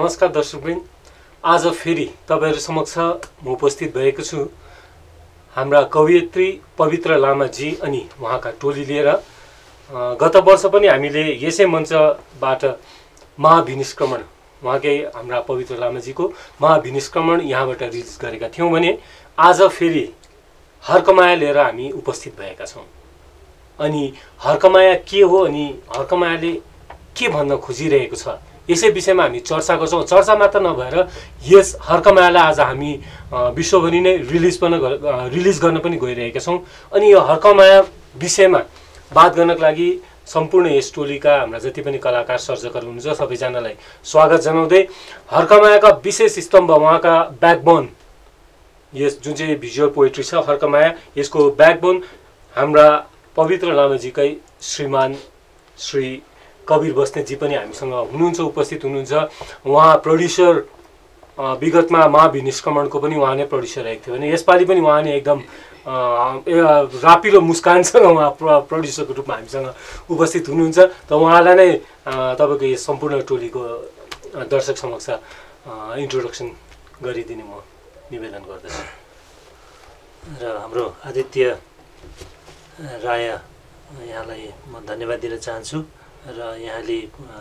नमस्कार दर्शकवृन्द, आज फेरि तपाईहरु समक्ष म उपस्थित भएको छु हाम्रा कवयित्री पवित्र लामाजी अनि उहाँका टोली लिएर। गत वर्ष पनि हामीले यसै मञ्चबाट महाभिनिष्क्रमण उहाँकै हाम्रा पवित्र लामाजीको महाभिनिष्क्रमण यहाँबाट रिलिज गरेका थियौं भने आज फेरि हर्कमाया लिएर हामी उपस्थित भएका छौं। अनि हर्कमाया के हो अनि हर्कमायाले के भन्न खोजिरहेको छ यसै विषयमा हामी चर्चा गर्छौं। चर्चा मात्र नभएर यस हर्कमायालाई आज हामी विश्वभरि नै रिलिज गर्न पनि गइरहेका छौं। अनि यो हर्कमाया विषयमा बात गर्नको लागि सम्पूर्ण यस टोलीका हाम्रा जति पनि कलाकार सर्जकहरू हुनुहुन्छ सबैजनालाई स्वागत जनाउँदै हर्कमायाका विशेष स्तम्भ उहाँका ब्याकबोन यस जुन चाहिँ भिजुअल पोएट्री छ हर्कमाया यसको ब्याकबोन हाम्रा पवित्र लामाजीकै श्रीमान श्री कबीर बस्नेतजी पनि हामीसँग हुनुहुन्छ, उपस्थित हुनुहुन्छ। उहाँ प्रोड्युसर विगतमा महाभिनिष्क्रमणको पनि उहाँ नै प्रोड्युसर रहेको थियो भने यसपालि पनि उहाँ नै एकदम रापिलो मुस्कानसँग उहाँ प्रोड्युसरको रूपमा हामीसँग उपस्थित हुनुहुन्छ। त उहाँलाई नै तपाईको यस सम्पूर्ण टोलीको दर्शक समक्ष इन्ट्रोडक्सन गरिदिने म निवेदन गर्दछु। र हाम्रो आदित्य राय यहाँलाई म धन्यवाद दिन चाहन्छु र यहाँले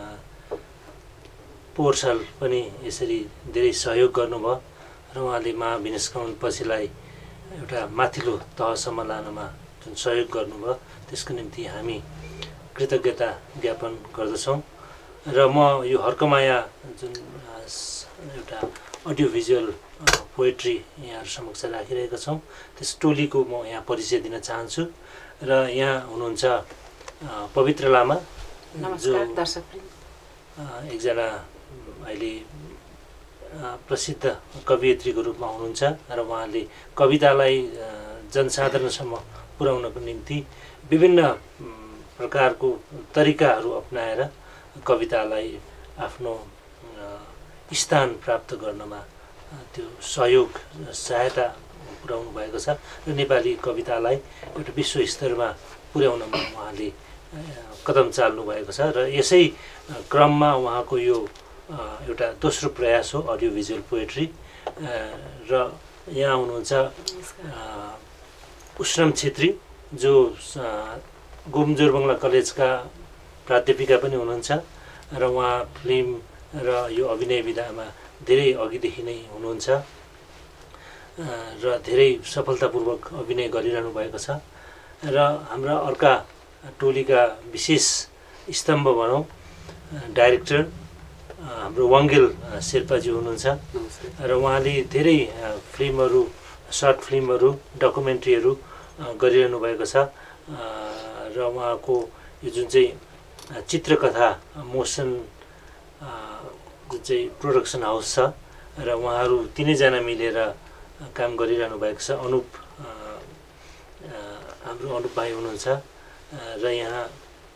पोहोर साल पनि यसरी धेरै सहयोग गर्नुभयो र उहाँले महाभिनिष्क्रमण पछिलाई एउटा माथिल्लो तहसम्म लानमा जुन सहयोग गर्नुभयो त्यसको निम्ति हामी कृतज्ञता ज्ञापन गर्दछौँ। र म यो हर्कमाया जुन एउटा अडियो भिजुअल पोएट्री यहाँहरू समक्ष राखिरहेका छौँ त्यस टोलीको म यहाँ परिचय दिन चाहन्छु। र यहाँ हुनुहुन्छ पवित्र लामा जो एकजना अहिले प्रसिद्ध कवयित्रीको रूपमा हुनुहुन्छ र उहाँले कवितालाई जनसाधारणसम्म पुर्याउनको निम्ति विभिन्न प्रकारको तरिकाहरू अपनाएर कवितालाई आफ्नो स्थान प्राप्त गर्नमा त्यो सहयोग सहायता पुर्याउनु भएको छ र नेपाली कवितालाई एउटा विश्व स्तरमा पुर्याउनमा उहाँले कदम चाल्नु भएको छ। र यसै क्रममा उहाँको यो एउटा दोस्रो प्रयास हो अडियो भिजुअल पोएट्री। र यहाँ हुनुहुन्छ उश्रम छेत्री जो घुम जोरबङ्गला कलेजका प्राध्यापिका पनि हुनुहुन्छ र उहाँ फिल्म र यो अभिनय विधामा धेरै अघिदेखि नै हुनुहुन्छ र धेरै सफलतापूर्वक अभिनय गरिरहनु भएको छ। र हाम्रा अर्का टोलीका विशेष स्तम्भ भनौँ डाइरेक्टर हाम्रो वाङ्गेल शेर्पाजी हुनुहुन्छ र उहाँले धेरै फिल्महरू सर्ट फिल्महरू डकुमेन्ट्रीहरू गरिरहनु भएको छ। र उहाँको यो जुन चाहिँ चित्रकथा मोसन जुन चाहिँ प्रोडक्सन हाउस छ र उहाँहरू तिनैजना मिलेर काम गरिरहनु भएको छ। हाम्रो अनुप भाइ हुनुहुन्छ र यहाँ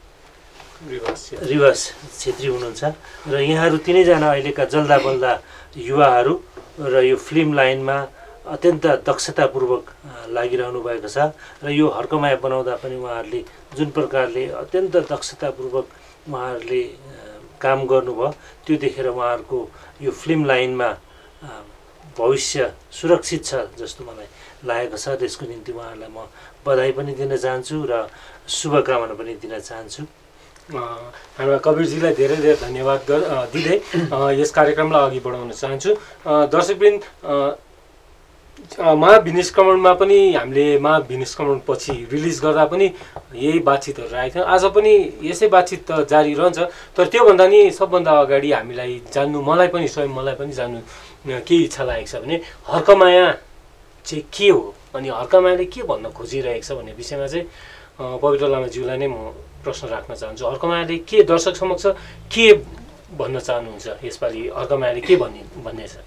रिवास छेत्री हुनुहुन्छ र यहाँहरू तिनैजना अहिलेका जल्दा बल्दा युवाहरू र यो फिल्म लाइनमा अत्यन्त दक्षतापूर्वक लागिरहनु भएको छ। र यो हर्कमाया बनाउँदा पनि उहाँहरूले जुन प्रकारले अत्यन्त दक्षतापूर्वक उहाँहरूले काम गर्नुभयो त्यो देखेर उहाँहरूको यो फिल्म लाइनमा भविष्य सुरक्षित छ जस्तो मलाई लागेको छ। त्यसको निम्ति उहाँहरूलाई म बधाई पनि दिन चाहन्छु र शुभकामना पनि दिन चाहन्छु। हाम्रा कबीरजीलाई धेरै धेरै धन्यवाद दिँदै यस कार्यक्रमलाई अघि बढाउन चाहन्छु। दर्शकवृन्द, महाभिनिष्क्रमणमा पनि हामीले महाभिनिष्क्रमण पछि रिलिज गर्दा पनि यही बातचितहरू राखेको थियौँ। आज पनि यसै बातचित जारी रहन्छ। तर त्योभन्दा नि सबभन्दा अगाडि हामीलाई जान्नु मलाई पनि जान्नु के इच्छा लागेको छ भने हर्कमाया चाहिँ के हो अनि हर्कमायाले के भन्न खोजिरहेको छ भन्ने विषयमा चाहिँ पवित्र लामाज्यूलाई नै म प्रश्न राख्न चाहन्छु। हर्कमायाले के दर्शक समक्ष के भन्न चाहनुहुन्छ यसपालि हर्कमायाले के भन्ने छ?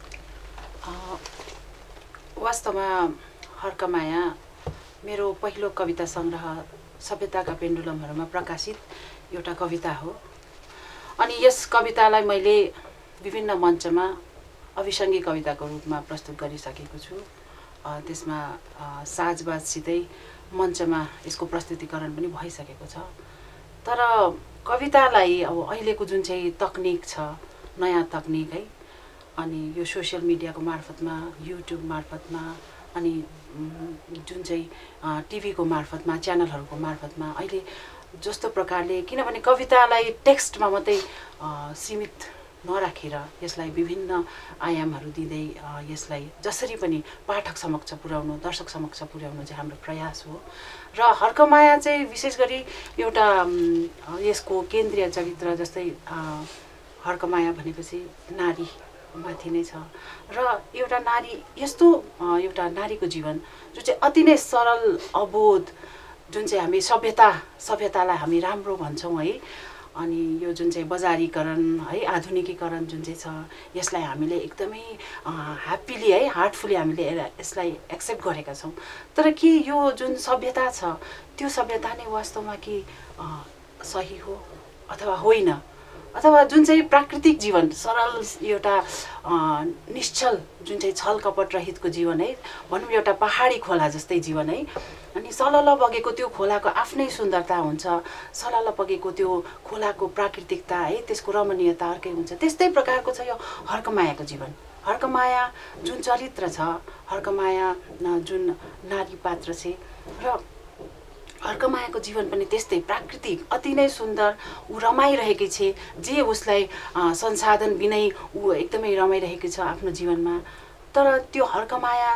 वास्तवमा हर्कमाया मेरो पहिलो कविता सङ्ग्रह सभ्यताका पेन्डुलमहरूमा प्रकाशित एउटा कविता हो। अनि यस कवितालाई मैले विभिन्न मञ्चमा अभिसङ्गी कविताको रूपमा प्रस्तुत गरिसकेको छु। त्यसमा साजबाजसितै मञ्चमा यसको प्रस्तुतिकरण पनि भइसकेको छ। तर कवितालाई अब अहिलेको जुन चाहिँ तकनिक छ नयाँ तकनिक है अनि यो सोसियल मिडियाको मार्फतमा युट्युब मार्फतमा अनि जुन चाहिँ टिभीको मार्फतमा च्यानलहरूको मार्फतमा अहिले जस्तो प्रकारले किनभने कवितालाई टेक्स्टमा मात्रै सीमित नराखेर यसलाई विभिन्न आयामहरू दिँदै यसलाई जसरी पनि पाठक समक्ष पुर्याउनु दर्शक समक्ष पुर्याउनु चाहिँ हाम्रो प्रयास हो र हर्कमाया चाहिँ विशेष गरी एउटा यसको केन्द्रीय चरित्र जस्तै हर्कमाया भनेपछि नारी माथि नै छ र एउटा नारी यस्तो एउटा नारीको जीवन जो चाहिँ अति नै सरल अबोध जुन चाहिँ हामी सभ्यतालाई हामी राम्रो भन्छौँ है अनि यो जुन चाहिँ बजारीकरण है आधुनिकीकरण जुन चाहिँ छ यसलाई हामीले एकदमै ह्याप्पिली है हार्टफुली हामीले यसलाई एक्सेप्ट गरेका छौँ तर के यो जुन सभ्यता छ त्यो सभ्यता नै वास्तवमा कि सही हो अथवा होइन अथवा जुन चाहिँ प्राकृतिक जीवन सरल एउटा निश्चल जुन चाहिँ छल कपट रहितको जीवन है भनौँ एउटा पहाडी खोला जस्तै जीवन है अनि सलल बगेको त्यो खोलाको आफ्नै सुन्दरता हुन्छ सलल बगेको त्यो खोलाको प्राकृतिकता है त्यसको रमणीयता अर्कै हुन्छ त्यस्तै प्रकारको छ यो हर्कमायाको जीवन हर्कमाया जुन चरित्र छ हर्कमाया जुन नारी पात्र छ र हर्कमायाको जीवन पनि त्यस्तै प्राकृतिक अति नै सुन्दर ऊ रमाइरहेकी छे जे उसलाई संसाधन बिनै ऊ एकदमै रमाइरहेकी छ आफ्नो जीवनमा तर त्यो हर्कमाया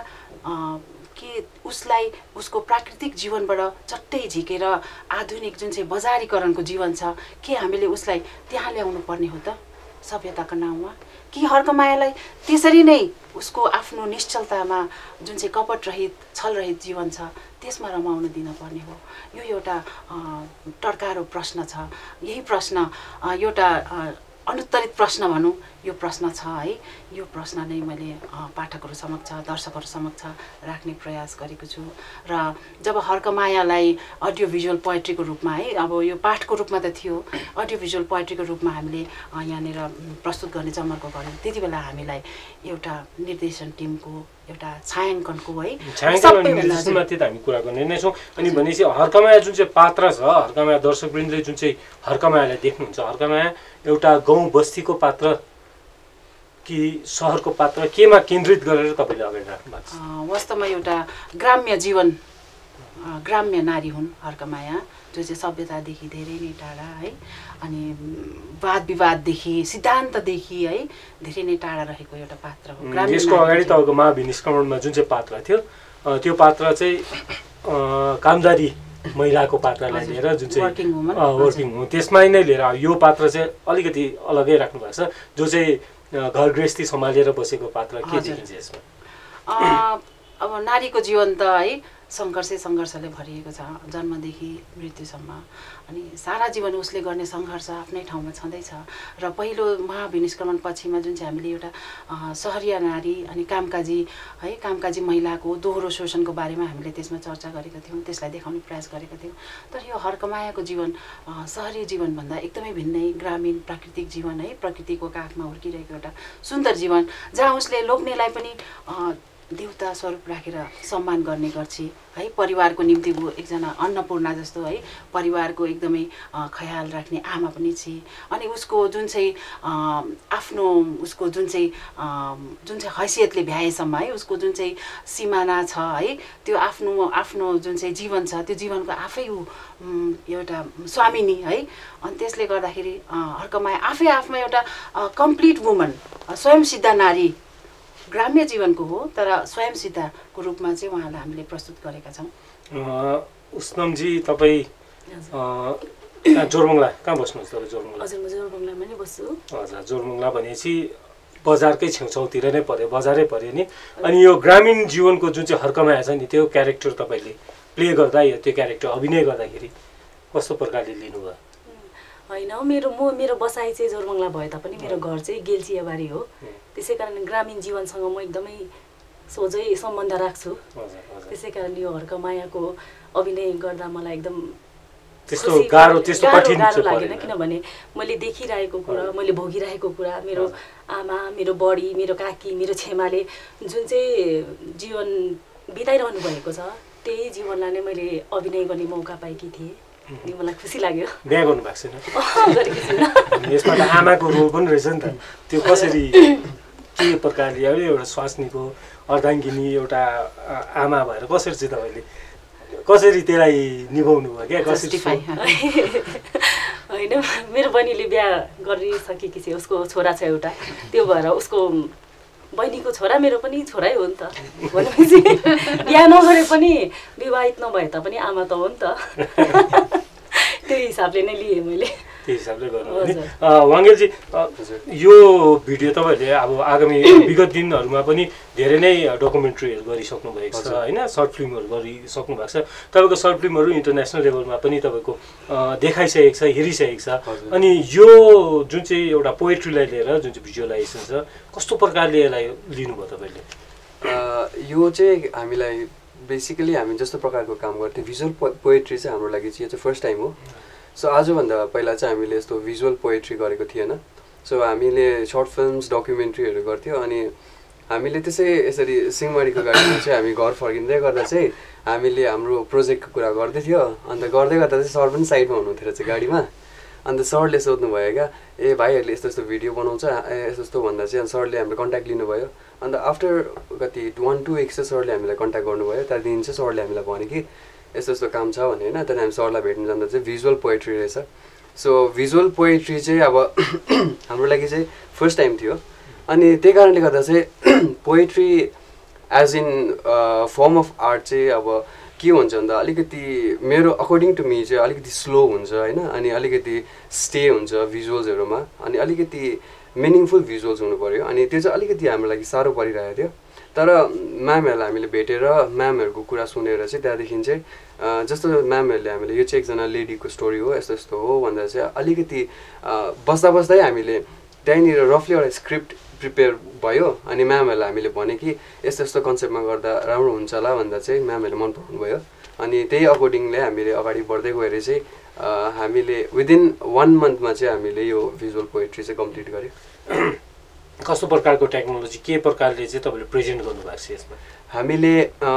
के उसलाई उसको प्राकृतिक जीवनबाट चट्टै झिकेर आधुनिक जुन चाहिँ बजारीकरणको जीवन छ के हामीले उसलाई त्यहाँ ल्याउनु पर्ने हो त सभ्यताको नाउँमा कि हर्कमायालाई त्यसरी नै उसको आफ्नो निश्चलतामा जुन चाहिँ कपट रहित छल रहित जीवन छ त्यसमा रमाउन दिन पर्ने हो यो एउटा टर्कारो प्रश्न छ यही प्रश्न एउटा अनुत्तरित प्रश्न भनौँ यो प्रश्न छ है यो प्रश्न नै मैले पाठकहरू समक्ष दर्शकहरू समक्ष राख्ने प्रयास गरेको छु र जब हर्कमायालाई अडियो भिजुअल पोएट्रीको रूपमा है अब यो पाठको रूपमा त थियो अडियो भिजुअल पोएट्रीको रूपमा हामीले यहाँनिर प्रस्तुत गर्ने जमर्को गऱ्यौँ त्यति बेला हामीलाई एउटा निर्देशन टिमको एउटा छायाङ्कनको है सबैमाथि त हामी कुरा गर्ने नै छौँ अनि भनेपछि हर्कमाया जुन चाहिँ पात्र छ हर्कमाया दर्शकवृन्दले जुन चाहिँ हर्कमायालाई देख्नुहुन्छ हर्कमाया एउटा गाउँ बस्तीको पात्र कि सहरको पात्र केमा केन्द्रित गरेर तपाईँले अगाडि राख्नु भएको छ वास्तवमा एउटा ग्राम्य जीवन ग्राम्य नारी हुन् हर्कमाया जो चाहिँ सभ्यतादेखि धेरै नै टाढा है अनि वाद विवाददेखि सिद्धान्तदेखि है धेरै नै टाढा रहेको एउटा पात्र हो यसको अगाडि तपाईँको महाभिनिष्क्रमणमा जुन चाहिँ पात्र थियो त्यो पात्र चाहिँ कामदारी महिलाको पात्रलाई लिएर जुन चाहिँ वर्किङ वुमन त्यसमा नै लिएर यो पात्र चाहिँ अलिकति अलगै राख्नु भएको छ जो चाहिँ घर गृहस्थी सम्हालेर बसेको पात्र के देखिन्छ यसमा अब नारीको जीवन त है सङ्घर्षले भरिएको छ जन्मदेखि मृत्युसम्म अनि सारा जीवन उसले गर्ने सङ्घर्ष आफ्नै ठाउँमा छँदैछ र पहिलो महाभिनिष्क्रमण पछिमा जुन चाहिँ हामीले एउटा सहरिया नारी अनि कामकाजी महिलाको दोहोरो शोषणको बारेमा हामीले त्यसमा चर्चा गरेका थियौँ त्यसलाई देखाउने प्रयास गरेका थियौँ तर यो हर्कमायाको जीवन सहरी जीवनभन्दा एकदमै भिन्नै ग्रामीण प्राकृतिक जीवन है प्रकृतिको काखमा हुर्किरहेको एउटा सुन्दर जीवन जहाँ उसले लोग्नेलाई पनि देवता स्वरूप राखेर सम्मान गर्ने गर्छ है परिवारको निम्ति ऊ एकजना अन्नपूर्णा जस्तो है परिवारको एकदमै ख्याल राख्ने आमा पनि छ अनि उसको जुन चाहिँ आफ्नो उसको जुन चाहिँ हैसियतले भ्याएसम्म है उसको जुन चाहिँ सिमाना छ है त्यो आफ्नो जुन चाहिँ जीवन छ त्यो जीवनको आफै ऊ एउटा स्वामिनी है अनि त्यसले गर्दाखेरि हर्कमाया आफै आफमा एउटा कम्प्लिट वुमन स्वयंसिद्ध नारी ग्राम्य जीवनको हो तर स्वयंसिद्धको रूपमा चाहिँ उहाँलाई हामीले प्रस्तुत गरेका छौँ उसनमजी तपाईँ जोरबङ्गला कहाँ बस्नुहुन्छ तपाईँ जोरबङ्गला हजुर म जोरबङ्गलामा नै बस्छु हजुर जोरबङ्गला भनेपछि बजारकै छेउछाउतिर नै पर्यो बजारै पर्यो नि अनि यो ग्रामीण जीवनको जुन चाहिँ हर्कमाया छ नि त्यो क्यारेक्टर तपाईँले प्ले गर्दा त्यो क्यारेक्टर अभिनय गर्दाखेरि कस्तो प्रकारले लिनुभयो होइन मेरो बसाइ चाहिँ जोरबङ्गला भए तापनि मेरो घर चाहिँ गेल्चियाबारी हो त्यसै कारण ग्रामीण जीवनसँग म एकदमै सोझै सम्बन्ध राख्छु त्यसै कारण यो हर्कमायाको अभिनय गर्दा मलाई एकदम त्यस्तो गाह्रो लागेन किनभने मैले देखिरहेको कुरा मैले भोगिरहेको कुरा मेरो आमा मेरो बडी मेरो काकी मेरो छेमाले जुन चाहिँ जीवन बिताइरहनु भएको छ त्यही जीवनलाई नै मैले अभिनय गर्ने मौका पाएकी थिएँ अनि मलाई खुसी लाग्यो। बिहा गर्नु भएको छैन? गरेको छुइनँ। यसमा त आमाको रोल पनि रहेछ नि त, त्यो कसरी के प्रकारले एउटा स्वास्नीको अर्धाङ्गिनी एउटा आमा भएर कसरी चाहिँ तपाईँले कसरी त्यसलाई निभाउनु भयो क्या? कसरी? होइन, मेरो बहिनीले बिहा गरिसकेकी छ, उसको छोरा छ एउटा, त्यो भएर उसको बहिनीको छोरा मेरो पनि छोरै हो नि त। भनेपछि बिहा नगरे पनि विवाहित नभए तापनि आमा त हो नि त। त्यो हिसाबले नै लिएँ मैले। त्यो हिसाबले गर्नु वाङ्गेलजी, यो भिडियो तपाईँहरूले अब आगामी विगत दिनहरूमा पनि धेरै नै डकुमेन्ट्रीहरू गरिसक्नु भएको छ होइन, सर्ट फिल्महरू गरिसक्नु भएको छ। तपाईँको सर्ट फिल्महरू इन्टरनेसनल लेभलमा पनि तपाईँको देखाइसकेको छ, हेरिसकेको छ। अनि यो जुन चाहिँ एउटा पोएट्रीलाई लिएर जुन चाहिँ भिजुअलाइजेसन छ, कस्तो प्रकारले यसलाई लिनुभयो तपाईँले? यो चाहिँ हामीलाई बेसिकली हामी जस्तो प्रकारको काम गर्थ्यौँ, भिजुअल पोएट्री चाहिँ हाम्रो लागि चाहिँ यो चाहिँ फर्स्ट टाइम हो। सो आजभन्दा पहिला चाहिँ हामीले यस्तो भिजुअल पोएट्री गरेको थिएन। सो हामीले सर्ट फिल्म्स डकुमेन्ट्रीहरू गर्थ्यौँ। अनि हामीले यसरी सिंहमारीको गाडीमा चाहिँ हामी घर फर्किँदै गर्दा चाहिँ हामीले हाम्रो प्रोजेक्टको कुरा गर्दै थियो। अन्त गर्दै गर्दा चाहिँ सर पनि साइडमा हुनुहुन्थ्यो रहेछ गाडीमा। अन्त सरले सोध्नुभयो क्या, ए भाइहरूले यस्तो यस्तो भिडियो बनाउँछ यस्तो यस्तो भन्दा चाहिँ सरले हाम्रो कन्ट्याक्ट लिनुभयो। अन्त आफ्टर कति 1-2 विक्स चाहिँ सरले हामीलाई कन्ट्याक्ट गर्नुभयो। त्यहाँदेखि चाहिँ सरले हामीलाई भन्यो कि यस्तो यस्तो काम छ भने होइन। त्यहाँदेखि हामी सरलाई भेट्नु जाँदा चाहिँ भिजुअल पोएट्री रहेछ। सो भिजुअल पोएट्री चाहिँ अब हाम्रो लागि चाहिँ फर्स्ट टाइम थियो। अनि त्यही कारणले गर्दा चाहिँ poetry as in form of art चाहिँ अब के हुन्छ भन्दा अलिकति मेरो अकर्डिङ टु मी चाहिँ अलिकति स्लो हुन्छ होइन। अनि अलिकति स्टे हुन्छ भिजुअल्सहरूमा, अनि अलिकति मिनिङफुल भिजुअल्स हुनु पऱ्यो। अनि त्यो चाहिँ अलिकति हाम्रो लागि साह्रो परिरहेको थियो। तर म्यामहरूलाई हामीले भेटेर म्यामहरूको कुरा सुनेर चाहिँ त्यहाँदेखि चाहिँ जस्तो म्यामहरूले हामीले यो चाहिँ एकजना लेडीको स्टोरी हो यस्तो यस्तो हो भन्दा चाहिँ अलिकति बस्दा बस्दै हामीले त्यहीँनिर रफली एउटा स्क्रिप्ट प्रिपेयर भयो। अनि म्यामहरूलाई हामीले भने कि यस्तो यस्तो कन्सेप्टमा गर्दा राम्रो हुन्छ होला भन्दा चाहिँ म्यामहरूले मन पराउनु भयो। अनि त्यही अकर्डिङले हामीले अगाडि बढ्दै गएर चाहिँ हामीले विदिन 1 मन्थमा चाहिँ हामीले यो भिजुअल पोएट्री चाहिँ कम्प्लिट गर्यो। कस्तो प्रकारको टेक्नोलोजी के प्रकारले चाहिँ तपाईँले प्रेजेन्ट गर्नुभएको छ यसमा? हामीले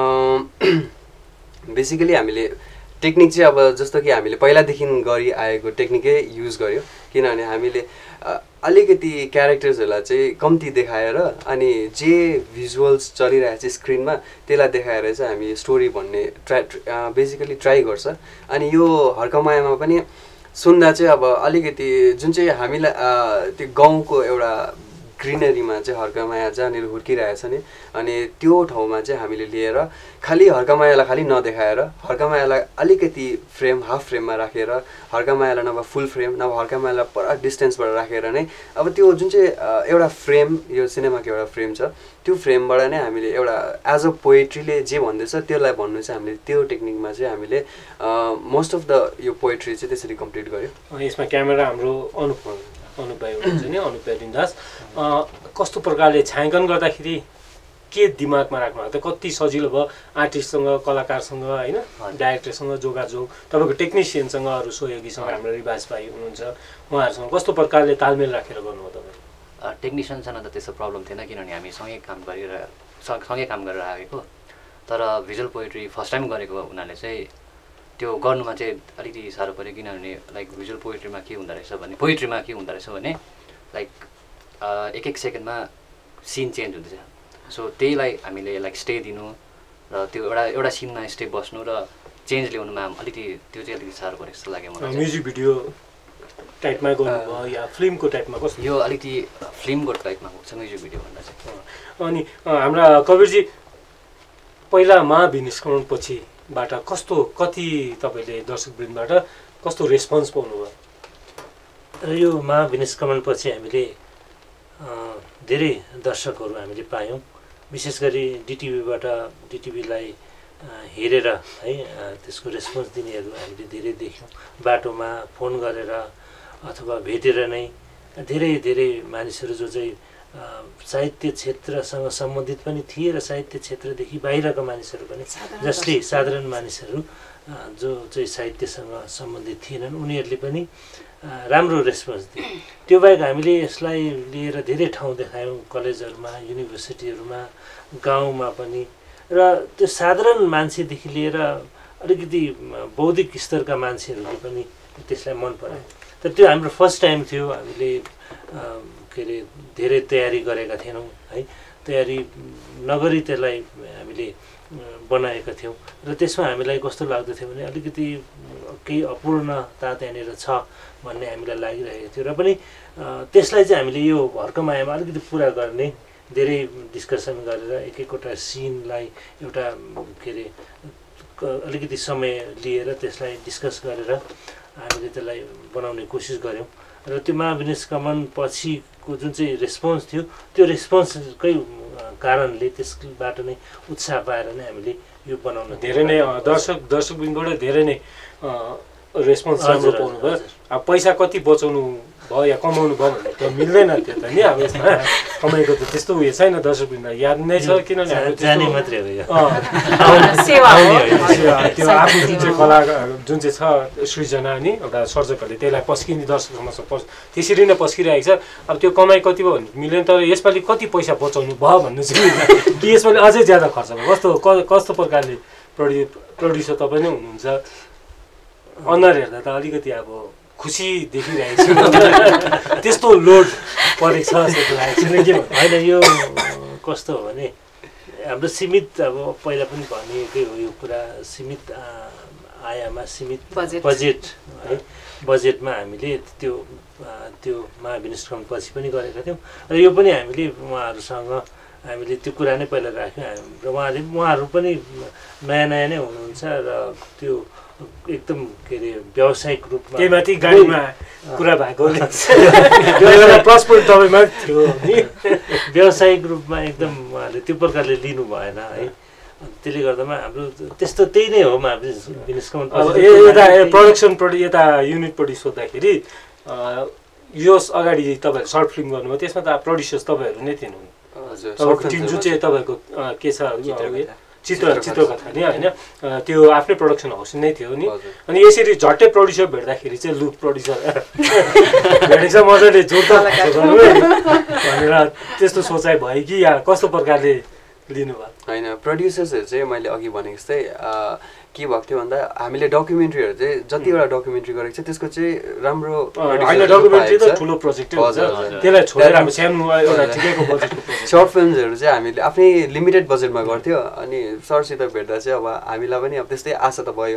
बेसिकली हामीले टेक्निक चाहिँ अब जस्तो कि हामीले पहिलादेखि गरी आएको टेक्निकै युज गर्यो। किनभने हामीले अलिकति क्यारेक्टर्सहरूलाई चाहिँ कम्ती देखाएर अनि जे भिजुअल्स चलिरहेको छ स्क्रिनमा त्यसलाई देखाएर चाहिँ हामी स्टोरी भन्ने बेसिकली ट्राई गर्छ। अनि यो हर्कमायामा पनि सुन्दा चाहिँ अब अलिकति जुन चाहिँ हामीलाई त्यो गाउँको एउटा ग्रिनरीमा चाहिँ हर्कमाया जहाँनिर हुर्किरहेछ नि, अनि त्यो ठाउँमा चाहिँ हामीले लिएर खालि हर्कमायालाई खालि नदेखाएर हर्कमायालाई अलिकति फ्रेम हाफ फ्रेममा राखेर हर्कमायालाई नभए फुल फ्रेम नभए हर्कमायालाई पुरा डिस्टेन्सबाट राखेर नै अब त्यो जुन चाहिँ एउटा फ्रेम यो सिनेमाको एउटा फ्रेम छ त्यो फ्रेमबाट नै हामीले एउटा एज अ पोएट्रीले जे भन्दैछ त्यसलाई भन्नु चाहिँ हामीले त्यो टेक्निकमा चाहिँ हामीले मोस्ट अफ द यो पोएट्री चाहिँ त्यसरी कम्प्लिट गर्यो। यसमा क्यामेरा हाम्रो अनुप भाइ हुनुहुन्छ नि, अनुप दास। कस्तो प्रकारले छायाङ्कन गर्दाखेरि के दिमागमा राख्नु भएको? कति सजिलो भयो आर्टिस्टसँग कलाकारसँग होइन, डाइरेक्टरसँग जोगाजोग, तपाईँको टेक्निसियनसँग अरू सहयोगीसँग हाम्रो रिवाज भाइ हुनुहुन्छ उहाँहरूसँग कस्तो प्रकारले तालमेल राखेर गर्नुभयो तपाईँ? टेक्निसियनसँग त त्यस्तो प्रब्लम थिएन किनभने हामी सँगै काम गरेर आएको। तर भिजुअल पोएट्री फर्स्ट टाइम गरेको हुनाले चाहिँ त्यो गर्नुमा चाहिँ अलिकति साह्रो पऱ्यो। किनभने लाइक भिजुअल पोएट्रीमा के हुँदो रहेछ भने पोएट्रीमा के हुँदो रहेछ भने लाइक एक सेकेन्डमा सिन चेन्ज हुँदैछ। सो त्यहीलाई हामीले लाइक स्टे दिनु र त्यो एउटा सिनमा स्टे बस्नु र चेन्ज ल्याउनुमा अलिकति त्यो चाहिँ अलिकति साह्रो पऱ्यो जस्तो लाग्यो मलाई। म्युजिक भिडियो टाइपमा गर्नुभयो या फिल्मको टाइपमा कस्तो? यो अलिकति फिल्मको टाइपमा गएको छ म्युजिक भिडियो भन्दा चाहिँ। अनि हाम्रा कवीरजी पहिला महाविनिष्क्रमणपछि बाट कति तपाईँले दर्शकवृन्दबाट कस्तो रेस्पोन्स पाउनुभयो? र यो महाविनिष्क्रमणपछि हामीले धेरै दर्शकहरू हामीले पायौँ। विशेष गरी डिटिभीलाई हेरेर है त्यसको रेस्पोन्स दिनेहरू हामीले धेरै देख्यौँ। बाटोमा फोन गरेर अथवा भेटेर नै धेरै मानिसहरू जो चाहिँ साहित्य क्षेत्रसँग सम्बन्धित पनि थिए र साहित्य क्षेत्रदेखि बाहिरका मानिसहरू पनि जसले साधारण मानिसहरू जो चाहिँ साहित्यसँग सम्बन्धित थिएनन् उनीहरूले पनि राम्रो रेस्पोन्स दिए। त्यो बाहेक हामीले यसलाई लिएर धेरै ठाउँ देखायौँ, कलेजहरूमा, युनिभर्सिटीहरूमा, गाउँमा पनि। र त्यो साधारण मान्छेदेखि लिएर अलिकति बौद्धिक स्तरका मान्छेहरूले पनि त्यसलाई मन परायो। तर त्यो हाम्रो फर्स्ट टाइम थियो, हामीले के अरे धेरै तयारी गरेका थिएनौँ है, तयारी नगरी त्यसलाई हामीले बनाएका थियौँ र त्यसमा हामीलाई कस्तो लाग्दथ्यो भने अलिकति केही अपूर्णता त्यहाँनिर छ भन्ने हामीलाई लागिरहेको थियो र पनि त्यसलाई चाहिँ हामीले यो हर्कमायामा अलिकति पुरा गर्ने धेरै डिस्कसन गरेर एक एकवटा सिनलाई एउटा के अरे अलिकति समय लिएर त्यसलाई डिस्कस गरेर हामीले त्यसलाई बनाउने कोसिस गऱ्यौँ र त्यो महाविनिष्क्रमण पछिको जुन चाहिँ रेस्पोन्स थियो त्यो रेस्पोन्सकै कारणले त्यसबाट नै उत्साह पाएर नै हामीले यो बनाउन धेरै नै दर्शकबिनबाट धेरै नै रेस्पोन्स राम्रो पाउनु भयो। अब पैसा कति बचाउनु भयो या कमाउनु भयो भने त मिल्दैन त्यो त नि, अब यसमा कमाइको त त्यस्तो उयो छैन, दर्शकबिनलाई याद नै छ किनभने जाने मात्रै हो यो त्यो आफ्नो जुन चाहिँ कला जुन चाहिँ छ सृजना नि एउटा सर्जकहरूले त्यसलाई पस्किने दर्शक समक्ष त्यसरी नै पस्किरहेको छ। अब त्यो कमाइ कति भयो भने मिल्दैन, तर यसपालि कति पैसा बचाउनु भयो भन्नु चाहिँ कि यसपालि अझै ज्यादा खर्च भयो कस्तो प्रकारले प्रड्युसर तपाईँ नै हुनुहुन्छ, अनुहार हेर्दा त अलिकति अब खुसी देखिरहेको छु त्यस्तो लोड परेको छ जस्तो लागेको छैन के होइन। यो कस्तो हो भने हाम्रो सीमित अब पहिला पनि भनिएकै हो यो कुरा, सीमित आयामा सीमित बजेट है, बजेटमा हामीले त्यो महाविनिष्क्रमण पछि पनि गरेका थियौँ र यो पनि हामीले उहाँहरूसँग हामीले त्यो कुरा नै पहिला राख्यौँ र उहाँहरू पनि नयाँ नयाँ नै हुनुहुन्छ र त्यो एकदम के अरे व्यावसायिक रूपमा केही माथि गाडीमा कुरा भएको प्लस पोइन्ट तपाईँमा थियो नि, व्यावसायिक रूपमा एकदम उहाँले त्यो प्रकारले लिनु भएन है, त्यसले गर्दामा हाम्रो त्यस्तो त्यही नै हो महाविनिष्क्रमण। यता प्रडक्सन यता युनिटपट्टि सोद्धाखेरि यो अगाडि तपाईँहरू सर्ट फिल्म गर्नुभयो, त्यसमा त प्रड्युसर्स तपाईँहरू नै थिएन, तपाईँको टिम जुन चाहिँ तपाईँको के छ चित्रकथा नि होइन, त्यो आफ्नै प्रडक्सन हाउस नै थियो नि, अनि यसरी झट्टै प्रड्युसर भेट्दाखेरि चाहिँ लु प्रड्युसर भेटेछ मजाले जोड्दा भनेर त्यस्तो सोचाइ भयो कि या कस्तो प्रकारले लिनुभयो? होइन, प्रड्युसर्सहरू चाहिँ मैले अघि भनेको जस्तै के भएको थियो भन्दा हामीले डकुमेन्ट्रीहरू चाहिँ जतिवटा डकुमेन्ट्री गरेको छ त्यसको चाहिँ राम्रो डकुमेन्ट्री त ठुलो प्रोजेक्ट हुन्छ, त्यसलाई छोडेर हामी सानो एउटा ठिकैको बजेटको सर्ट फिल्महरू चाहिँ हामीले आफ्नै लिमिटेड बजेटमा गर्थ्यो अनि सरसित भेट्दा चाहिँ अब हामीलाई पनि अब त्यस्तै आशा त भयो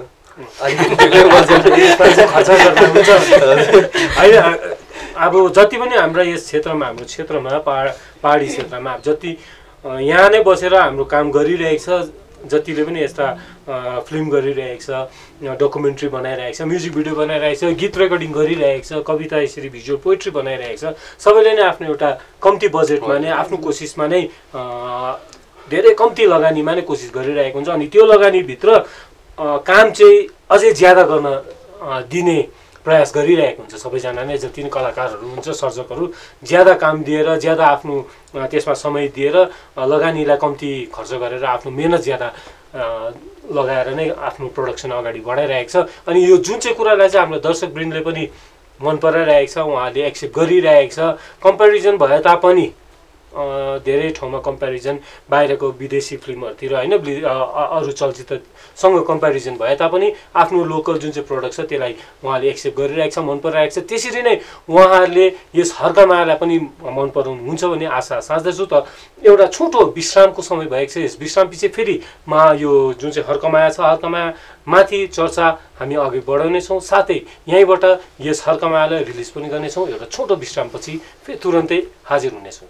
होइन। अब जति पनि हाम्रा यस क्षेत्रमा हाम्रो क्षेत्रमा पहाडी क्षेत्रमा जति यहाँ नै बसेर हाम्रो काम गरिरहेको छ, जतिले पनि यस्ता फिल्म गरिरहेको छ, डकुमेन्ट्री बनाइरहेको छ, म्युजिक भिडियो बनाइरहेको छ, गीत रेकर्डिङ गरिरहेको छ, कविता यसरी भिजुअल पोइट्री बनाइरहेको छ, सबैले नै आफ्नो एउटा कम्ती बजेटमा नै आफ्नो कोसिसमा नै धेरै कम्ती लगानीमा नै कोसिस गरिरहेको हुन्छ। अनि त्यो लगानीभित्र काम चाहिँ अझै ज्यादा गर्न दिने प्रयास गरिरहेको हुन्छ सबैजना नै, जति नै कलाकारहरू हुन्छ सर्जकहरू ज्यादा काम दिएर ज्यादा आफ्नो त्यसमा समय दिएर लगानीलाई कम्ती खर्च गरेर आफ्नो मेहनत ज्यादा लगाएर नै आफ्नो प्रोडक्सन अगाडि बढाइरहेको छ। अनि यो जुन चाहिँ कुरालाई चाहिँ हाम्रो दर्शकवृन्दले पनि मन पराइरहेको छ, उहाँहरूले एक्सेप्ट गरिरहेको छ। कम्पेरिजन भए तापनि धेरै ठाउँमा कम्पेरिजन बाहिरको विदेशी फिल्महरूतिर होइन अरू चलचित्रसँग कम्पेरिजन भए तापनि आफ्नो लोकल जुन चाहिँ प्रडक्ट छ त्यसलाई उहाँले एक्सेप्ट गरिरहेको छ, मन पराइरहेको छ। त्यसरी नै उहाँहरूले यस हर्कमायालाई पनि मन पराउनुहुन्छ भन्ने आशा साँच्दछु। त एउटा छोटो विश्रामको समय भएको छ, यस विश्राम पछि फेरि यो जुन चाहिँ हर्कमाया छ हर्कमाया माथि चर्चा हामी अघि बढाउनेछौँ, साथै यहीँबाट यस हर्कमायालाई रिलिज पनि गर्नेछौँ। एउटा छोटो विश्रामपछि फेरि तुरन्तै हाजिर हुनेछौँ।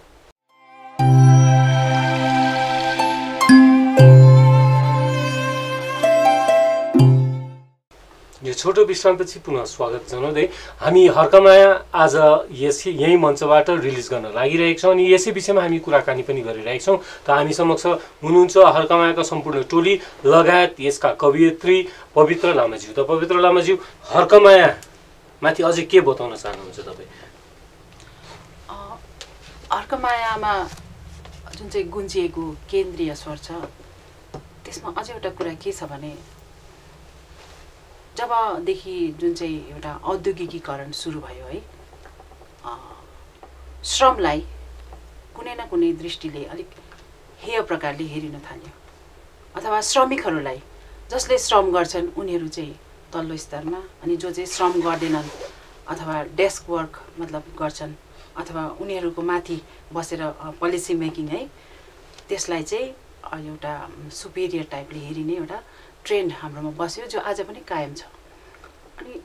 यो छोटो विश्रामपछि पुनः स्वागत जनाउँदै हामी हर्कमाया आज यही मञ्चबाट रिलिज गर्न लागिरहेका छौँ अनि यसै विषयमा हामी कुराकानी पनि गरिरहेका छौँ। त हामी समक्ष हुनुहुन्छ हर्कमायाका सम्पूर्ण टोली लगायत यसका कवयित्री पवित्र लामाज्यू। त पवित्र लामाज्यू, हर्कमाया माथि अझै के बताउन चाहनुहुन्छ तपाईँ? हर्कमायामा जुन चाहिँ गुन्जिएको केन्द्रीय स्वर छ त्यसमा अझै एउटा कुरा के छ भने जबदेखि जुन चाहिँ एउटा औद्योगिकीकरण सुरु भयो है, श्रमलाई कुनै न कुनै दृष्टिले अलिक हेय प्रकारले हेरिन थाल्यो अथवा श्रमिकहरूलाई जसले श्रम गर्छन् उनीहरू चाहिँ तल्लो स्तरमा, अनि जो चाहिँ श्रम गर्दैनन् अथवा डेस्क वर्क मतलब गर्छन् अथवा उनीहरूको माथि बसेर पोलिसी मेकिङ है, त्यसलाई चाहिँ एउटा सुपेरियर टाइपले हेरिने एउटा ट्रेन्ड हाम्रोमा बस्यो, जो आज पनि कायम छ। अनि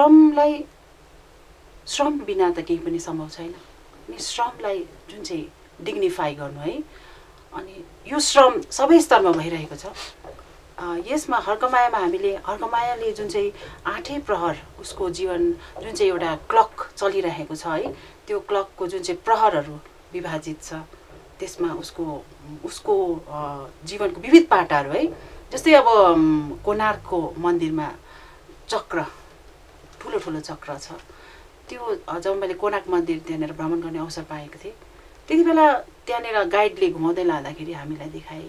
श्रम बिना त केही पनि सम्भव छैन। अनि श्रमलाई जुन चाहिँ डिग्निफाई गर्नु है, अनि यो श्रम सबै स्तरमा भइरहेको छ। यसमा हर्कमायामा हामीले हर्कमायाले जुन चाहिँ 8 प्रहर उसको जीवन जुन चाहिँ एउटा क्लक चलिरहेको छ है, त्यो क्लकको जुन चाहिँ प्रहरहरू विभाजित छ, त्यसमा उसको जीवनको विविध पाटाहरू है, जस्तै अब कोणार्कको मन्दिरमा चक्र, ठुलो ठुलो चक्र छ। त्यो जब मैले कोणार्क मन्दिर त्यहाँनिर भ्रमण गर्ने अवसर पाएको थिएँ, त्यति बेला त्यहाँनिर गाइडले घुमाउँदै लाँदाखेरि हामीलाई देखाए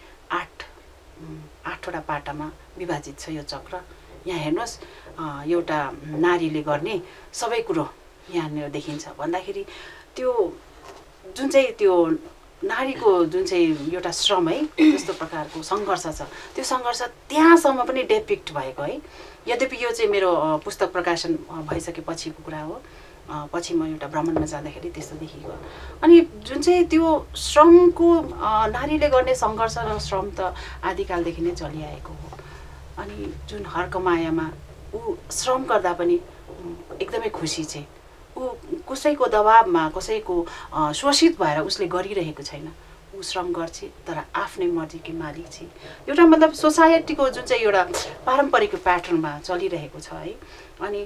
8वटा पाटामा विभाजित छ यो चक्र। यहाँ हेर्नुहोस्, एउटा नारीले गर्ने सबै कुरो यहाँनिर देखिन्छ भन्दाखेरि त्यो जुन चाहिँ त्यो नारीको जुन चाहिँ एउटा श्रम है, जस्तो प्रकारको सङ्घर्ष छ, त्यो सङ्घर्ष त्यहाँसम्म पनि डेपिक्ट भएको है। यद्यपि यो चाहिँ मेरो पुस्तक प्रकाशन भइसकेपछिको कुरा हो, पछि म एउटा भ्रमणमा जाँदाखेरि त्यस्तो देखिएको। अनि जुन चाहिँ त्यो श्रमको नारीले गर्ने सङ्घर्ष र श्रम त आदिकालदेखि नै चलिआएको हो। अनि जुन हर्कमायामा ऊ श्रम गर्दा पनि एकदमै खुसी चाहिँ, ऊ कसैको दबाबमा कसैको शोषित भएर उसले गरिरहेको छैन। ऊ श्रम गर्छ तर आफ्नै मर्जीकी मालिक छ। एउटा मतलब सोसाइटीको जुन चाहिँ एउटा पारम्परिक प्याटर्नमा चलिरहेको छ है। अनि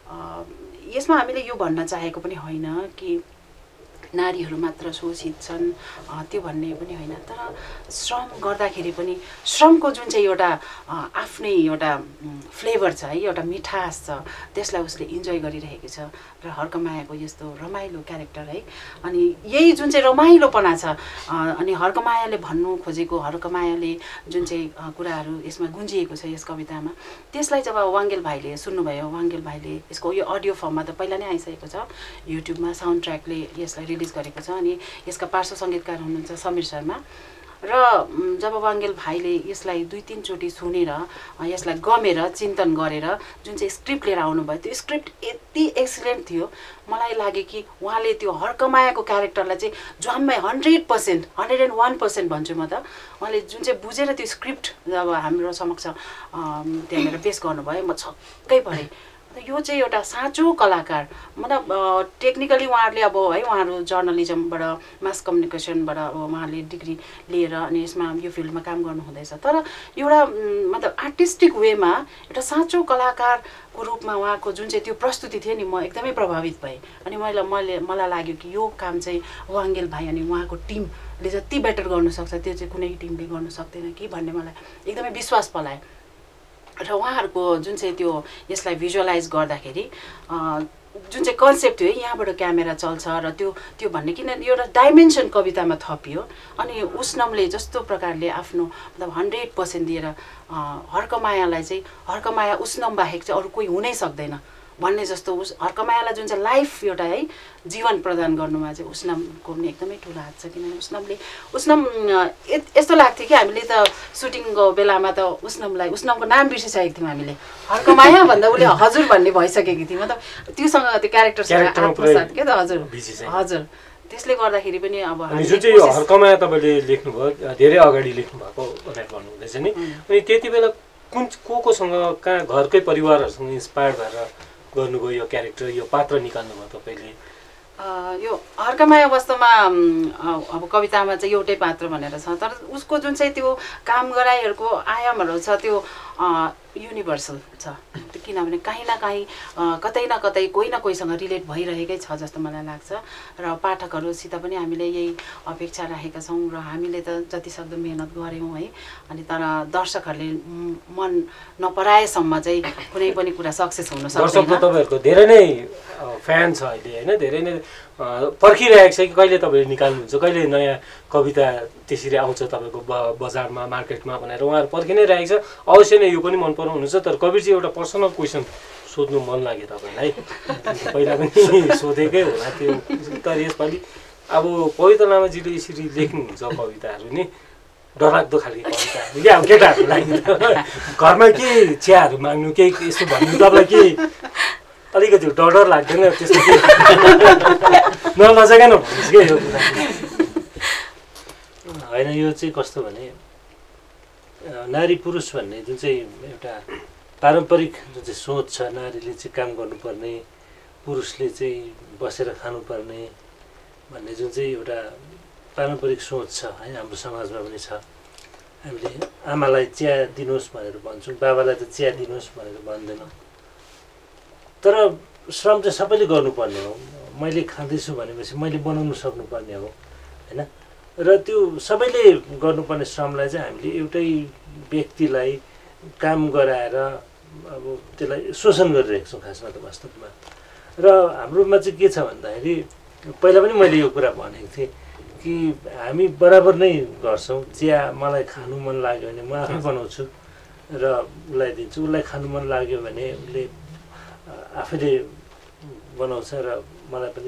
यसमा हामीले यो भन्न चाहेको पनि होइन कि नारीहरू मात्र शोषित छन्, त्यो भन्ने पनि होइन। तर श्रम गर्दाखेरि पनि श्रमको जुन चाहिँ एउटा आफ्नै एउटा फ्लेभर छ है, एउटा मिठास छ, त्यसलाई उसले इन्जोय गरिरहेको छ। र हर्कमायाको यस्तो रमाइलो क्यारेक्टर है, अनि यही जुन चाहिँ रमाइलोपना छ, अनि हर्कमायाले भन्नु खोजेको, हर्कमायाले जुन चाहिँ कुराहरू यसमा गुन्जिएको छ यस कवितामा, त्यसलाई जब वाङ्गेल भाइले सुन्नुभयो, वाङ्गेल भाइले यसको यो अडियो फर्ममा त पहिला नै आइसकेको छ, युट्युबमा साउन्ड ट्र्याकले यसलाई रिलिज गरेको छ। अनि यसका पार्श्व सङ्गीतकार हुनुहुन्छ समीर शर्मा। र जब वाङ्गेल भाइले यसलाई 2-3 चोटि सुनेर यसलाई गमेर चिन्तन गरेर जुन चाहिँ स्क्रिप्ट लिएर आउनुभयो, त्यो स्क्रिप्ट यति एक्सिलेन्ट थियो, मलाई लाग्यो कि उहाँले त्यो हर्कमायाको क्यारेक्टरलाई चाहिँ झ्वाम्मै 100%, 101% भन्छु म त, उहाँले जुन चाहिँ बुझेर त्यो स्क्रिप्ट जब हाम्रो समक्ष त्यहाँनिर पेस गर्नुभयो, म छक्कै परेँ। यो चाहिँ एउटा साँचो कलाकार, मतलब टेक्निकली उहाँहरूले अब है, उहाँहरू जर्नलिजमबाट, मास कम्युनिकेसनबाट अब उहाँहरूले डिग्री लिएर अनि यसमा यो फिल्डमा काम गर्नुहुँदैछ। तर एउटा मतलब आर्टिस्टिक वेमा एउटा साँचो कलाकारको रूपमा उहाँको जुन चाहिँ त्यो प्रस्तुति थियो नि, म एकदमै प्रभावित भएँ। अनि मलाई लाग्यो कि यो काम चाहिँ वाङ्गेल भाइ अनि उहाँको टिमले जति बेटर गर्न सक्छ त्यो चाहिँ कुनै टिमले गर्न सक्दैन कि भन्ने मलाई एकदमै विश्वास पलायो। र उहाँहरूको जुन चाहिँ त्यो यसलाई भिजुअलाइज गर्दाखेरि जुन चाहिँ कन्सेप्ट थियो, यहाँबाट क्यामेरा चल्छ र त्यो भन्ने किन एउटा डाइमेन्सन कवितामा थपियो। अनि उसनमले जस्तो प्रकारले आफ्नो मतलब 100% दिएर हर्कमायालाई चाहिँ, हर्कमाया उसनम बाहेक चाहिँ अरू कोही हुनै सक्दैन भन्ने जस्तो हर्कमायालाई जुन चाहिँ लाइफ एउटा है जीवन प्रदान गर्नुमा चाहिँ उसनमको पनि एकदमै ठुलो हात छ। किनभने उसनम यस्तो लाग्थ्यो कि हामीले त सुटिङको बेलामा त उसनमको नाम बिर्सिसकेको थियौँ हामीले, हर्कमाया भन्दा उसले हजुर भन्ने भइसकेको थियो, मतलब त्योसँग त्यो क्यारेक्टरसँग आत्मसात के त हजुर। त्यसले गर्दाखेरि पनि अब जुन चाहिँ हर्कमाया तपाईँले लेख्नुभयो, धेरै अगाडि लेख्नु भएको भनेर भन्नुहुँदैछ नि, अनि त्यति बेला कोसँग कहाँ घरकै परिवारहरूसँग इन्सपायर भएर गर्नुभयो यो क्यारेक्टर, यो पात्र निकाल्नुभयो तपाईँले? यो हर्कमाया वास्तवमा अब कवितामा चाहिँ एउटै पात्र भनेर छ, तर उसको जुन चाहिँ त्यो काम गराइहरूको आयामहरू छ त्यो युनिभर्सल छ। किनभने कहीँ न कहीँ कतै न कतै कोही न कोहीसँग रिलेट भइरहेकै छ जस्तो मलाई लाग्छ। र पाठकहरूसित पनि हामीले यही अपेक्षा राखेका छौँ र हामीले त जतिसक्दो मेहनत गऱ्यौँ है। अनि तर दर्शकहरूले मन नपराएसम्म चाहिँ कुनै पनि कुरा सक्सेस हुन सक्दैन। तपाईँहरूको धेरै नै फ्यान छ अहिले होइन, धेरै नै पर्खिरहेको छ कि कहिले तपाईँले निकाल्नुहुन्छ, कहिले नयाँ कविता त्यसरी आउँछ तपाईँको बजारमा मार्केटमा भनेर उहाँहरू पर्खि नै रहेको छ। अवश्य नै यो पनि मन पराउनुहुन्छ। तर कविरजी एउटा पर्सनल क्वेसन सोध्नु मन लाग्यो तपाईँलाई, पहिला पनि सोधेकै होला त्यो, तर यसपालि अब पवित्र लामाजीले यसरी लेख्नुहुन्छ कविताहरू नि, डरलाग्दो खालको कविता क्या अब केटाहरूको लागि घरमा के चियाहरू माग्नु केही यस्तो भन्नु तपाईँलाई के अलिकति डर लाग्दैन त्यस्तो के नलजाइकन भन्नुहोस् क्या यो कुरा होइन यो चाहिँ कस्तो भने नारी पुरुष भन्ने जुन चाहिँ एउटा पारम्परिक जुन चाहिँ सोच छ नारीले चाहिँ काम गर्नुपर्ने पुरुषले चाहिँ बसेर खानुपर्ने भन्ने जुन चाहिँ एउटा पारम्परिक सोच छ है हाम्रो समाजमा पनि छ हामीले आमालाई चिया दिनुहोस् भनेर भन्छौँ बाबालाई त चिया दिनुहोस् भनेर भन्दैनौँ तर श्रम चाहिँ सबैले गर्नुपर्ने हो मैले खाँदैछु भनेपछि मैले बनाउनु सक्नुपर्ने हो होइन र त्यो सबैले गर्नुपर्ने श्रमलाई चाहिँ हामीले एउटै व्यक्तिलाई काम गराएर अब त्यसलाई शोषण गरिरहेको छौँ खासमा त वास्तवमा र हाम्रोमा चाहिँ के छ भन्दाखेरि पहिला पनि मैले यो कुरा भनेको थिएँ कि हामी बराबर नै गर्छौँ चिया मलाई खानु मन लाग्यो भने म आफै बनाउँछु र उसलाई दिन्छु उसलाई खानु मन लाग्यो भने उसले आफैले बनाउँछ र मलाई पनि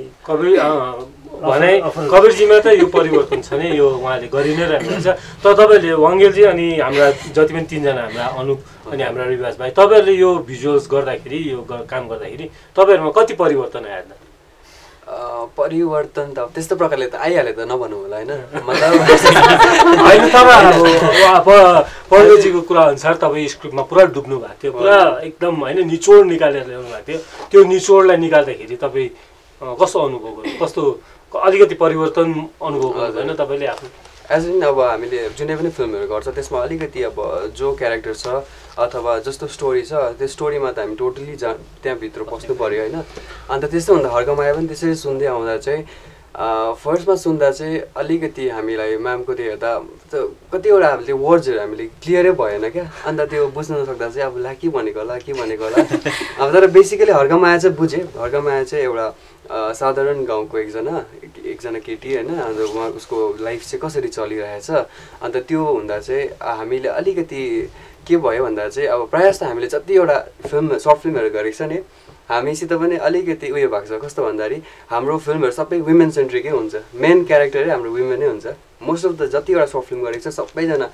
कवीरजीमा त यो परिवर्तन छ नि यो उहाँले गरि नै राख्नुहुन्छ तर तपाईँले वाङ्गेलजी अनि हाम्रा जति पनि तिनजना हाम्रा अनुप अनि हाम्रा रिवाज भाइ तपाईँहरूले यो भिजुअल्स गर्दाखेरि यो काम गर्दाखेरि तपाईँहरूमा कति परिवर्तन आयो त परिवर्तन त अब त्यस्तो प्रकारले त आइहाल्यो त नभनौँ होला होइन मतलब होइन तर अब पल्लोजीको कुरा अनुसार तपाईँ स्क्रिप्टमा पुरा डुब्नु भएको थियो पुरा एकदम होइन निचोड निकालेर ल्याउनु भएको थियो त्यो निचोडलाई निकाल्दाखेरि तपाईँ कस्तो अनुभव गर्नु कस्तो अलिकति परिवर्तन अनुभव गर्नु होइन तपाईँले आफू एज इन अब हामीले जुनै पनि फिल्महरू गर्छ त्यसमा अलिकति अब जो क्यारेक्टर छ अथवा जस्तो स्टोरी छ त्यो स्टोरीमा त हामी टोटली त्यहाँभित्र पस्नु पऱ्यो होइन अन्त त्यस्तो हुँदा हर्कमाया पनि त्यसरी सुन्दै आउँदा चाहिँ फर्स्टमा सुन्दा चाहिँ अलिकति हामीलाई म्यामको त्यो हेर्दा कतिवटा हामीले वर्ड्सहरू हामीले क्लियरै भएन क्या अन्त त्यो बुझ्न नसक्दा चाहिँ अब ला के भनेको होला अब तर बेसिकली हर्कमाया चाहिँ बुझेँ हर्कमाया चाहिँ एउटा साधारण गाउँको एकजना केटी होइन अन्त उहाँ उसको लाइफ चाहिँ कसरी चलिरहेछ अन्त त्यो हुँदा चाहिँ हामीले अलिकति के भयो भन्दा चाहिँ अब प्रायः जस्तो हामीले जतिवटा सर्ट फिल्महरू गरेको छ नि हामीसित पनि अलिकति उयो भएको छ कस्तो भन्दाखेरि हाम्रो फिल्महरू सबै वुमेन सेन्ट्रिकै हुन्छ मेन क्यारेक्टरै हाम्रो वुमेनै हुन्छ मोस्ट अफ द जतिवटा सर्ट फिल्म गरेको छ सबैजना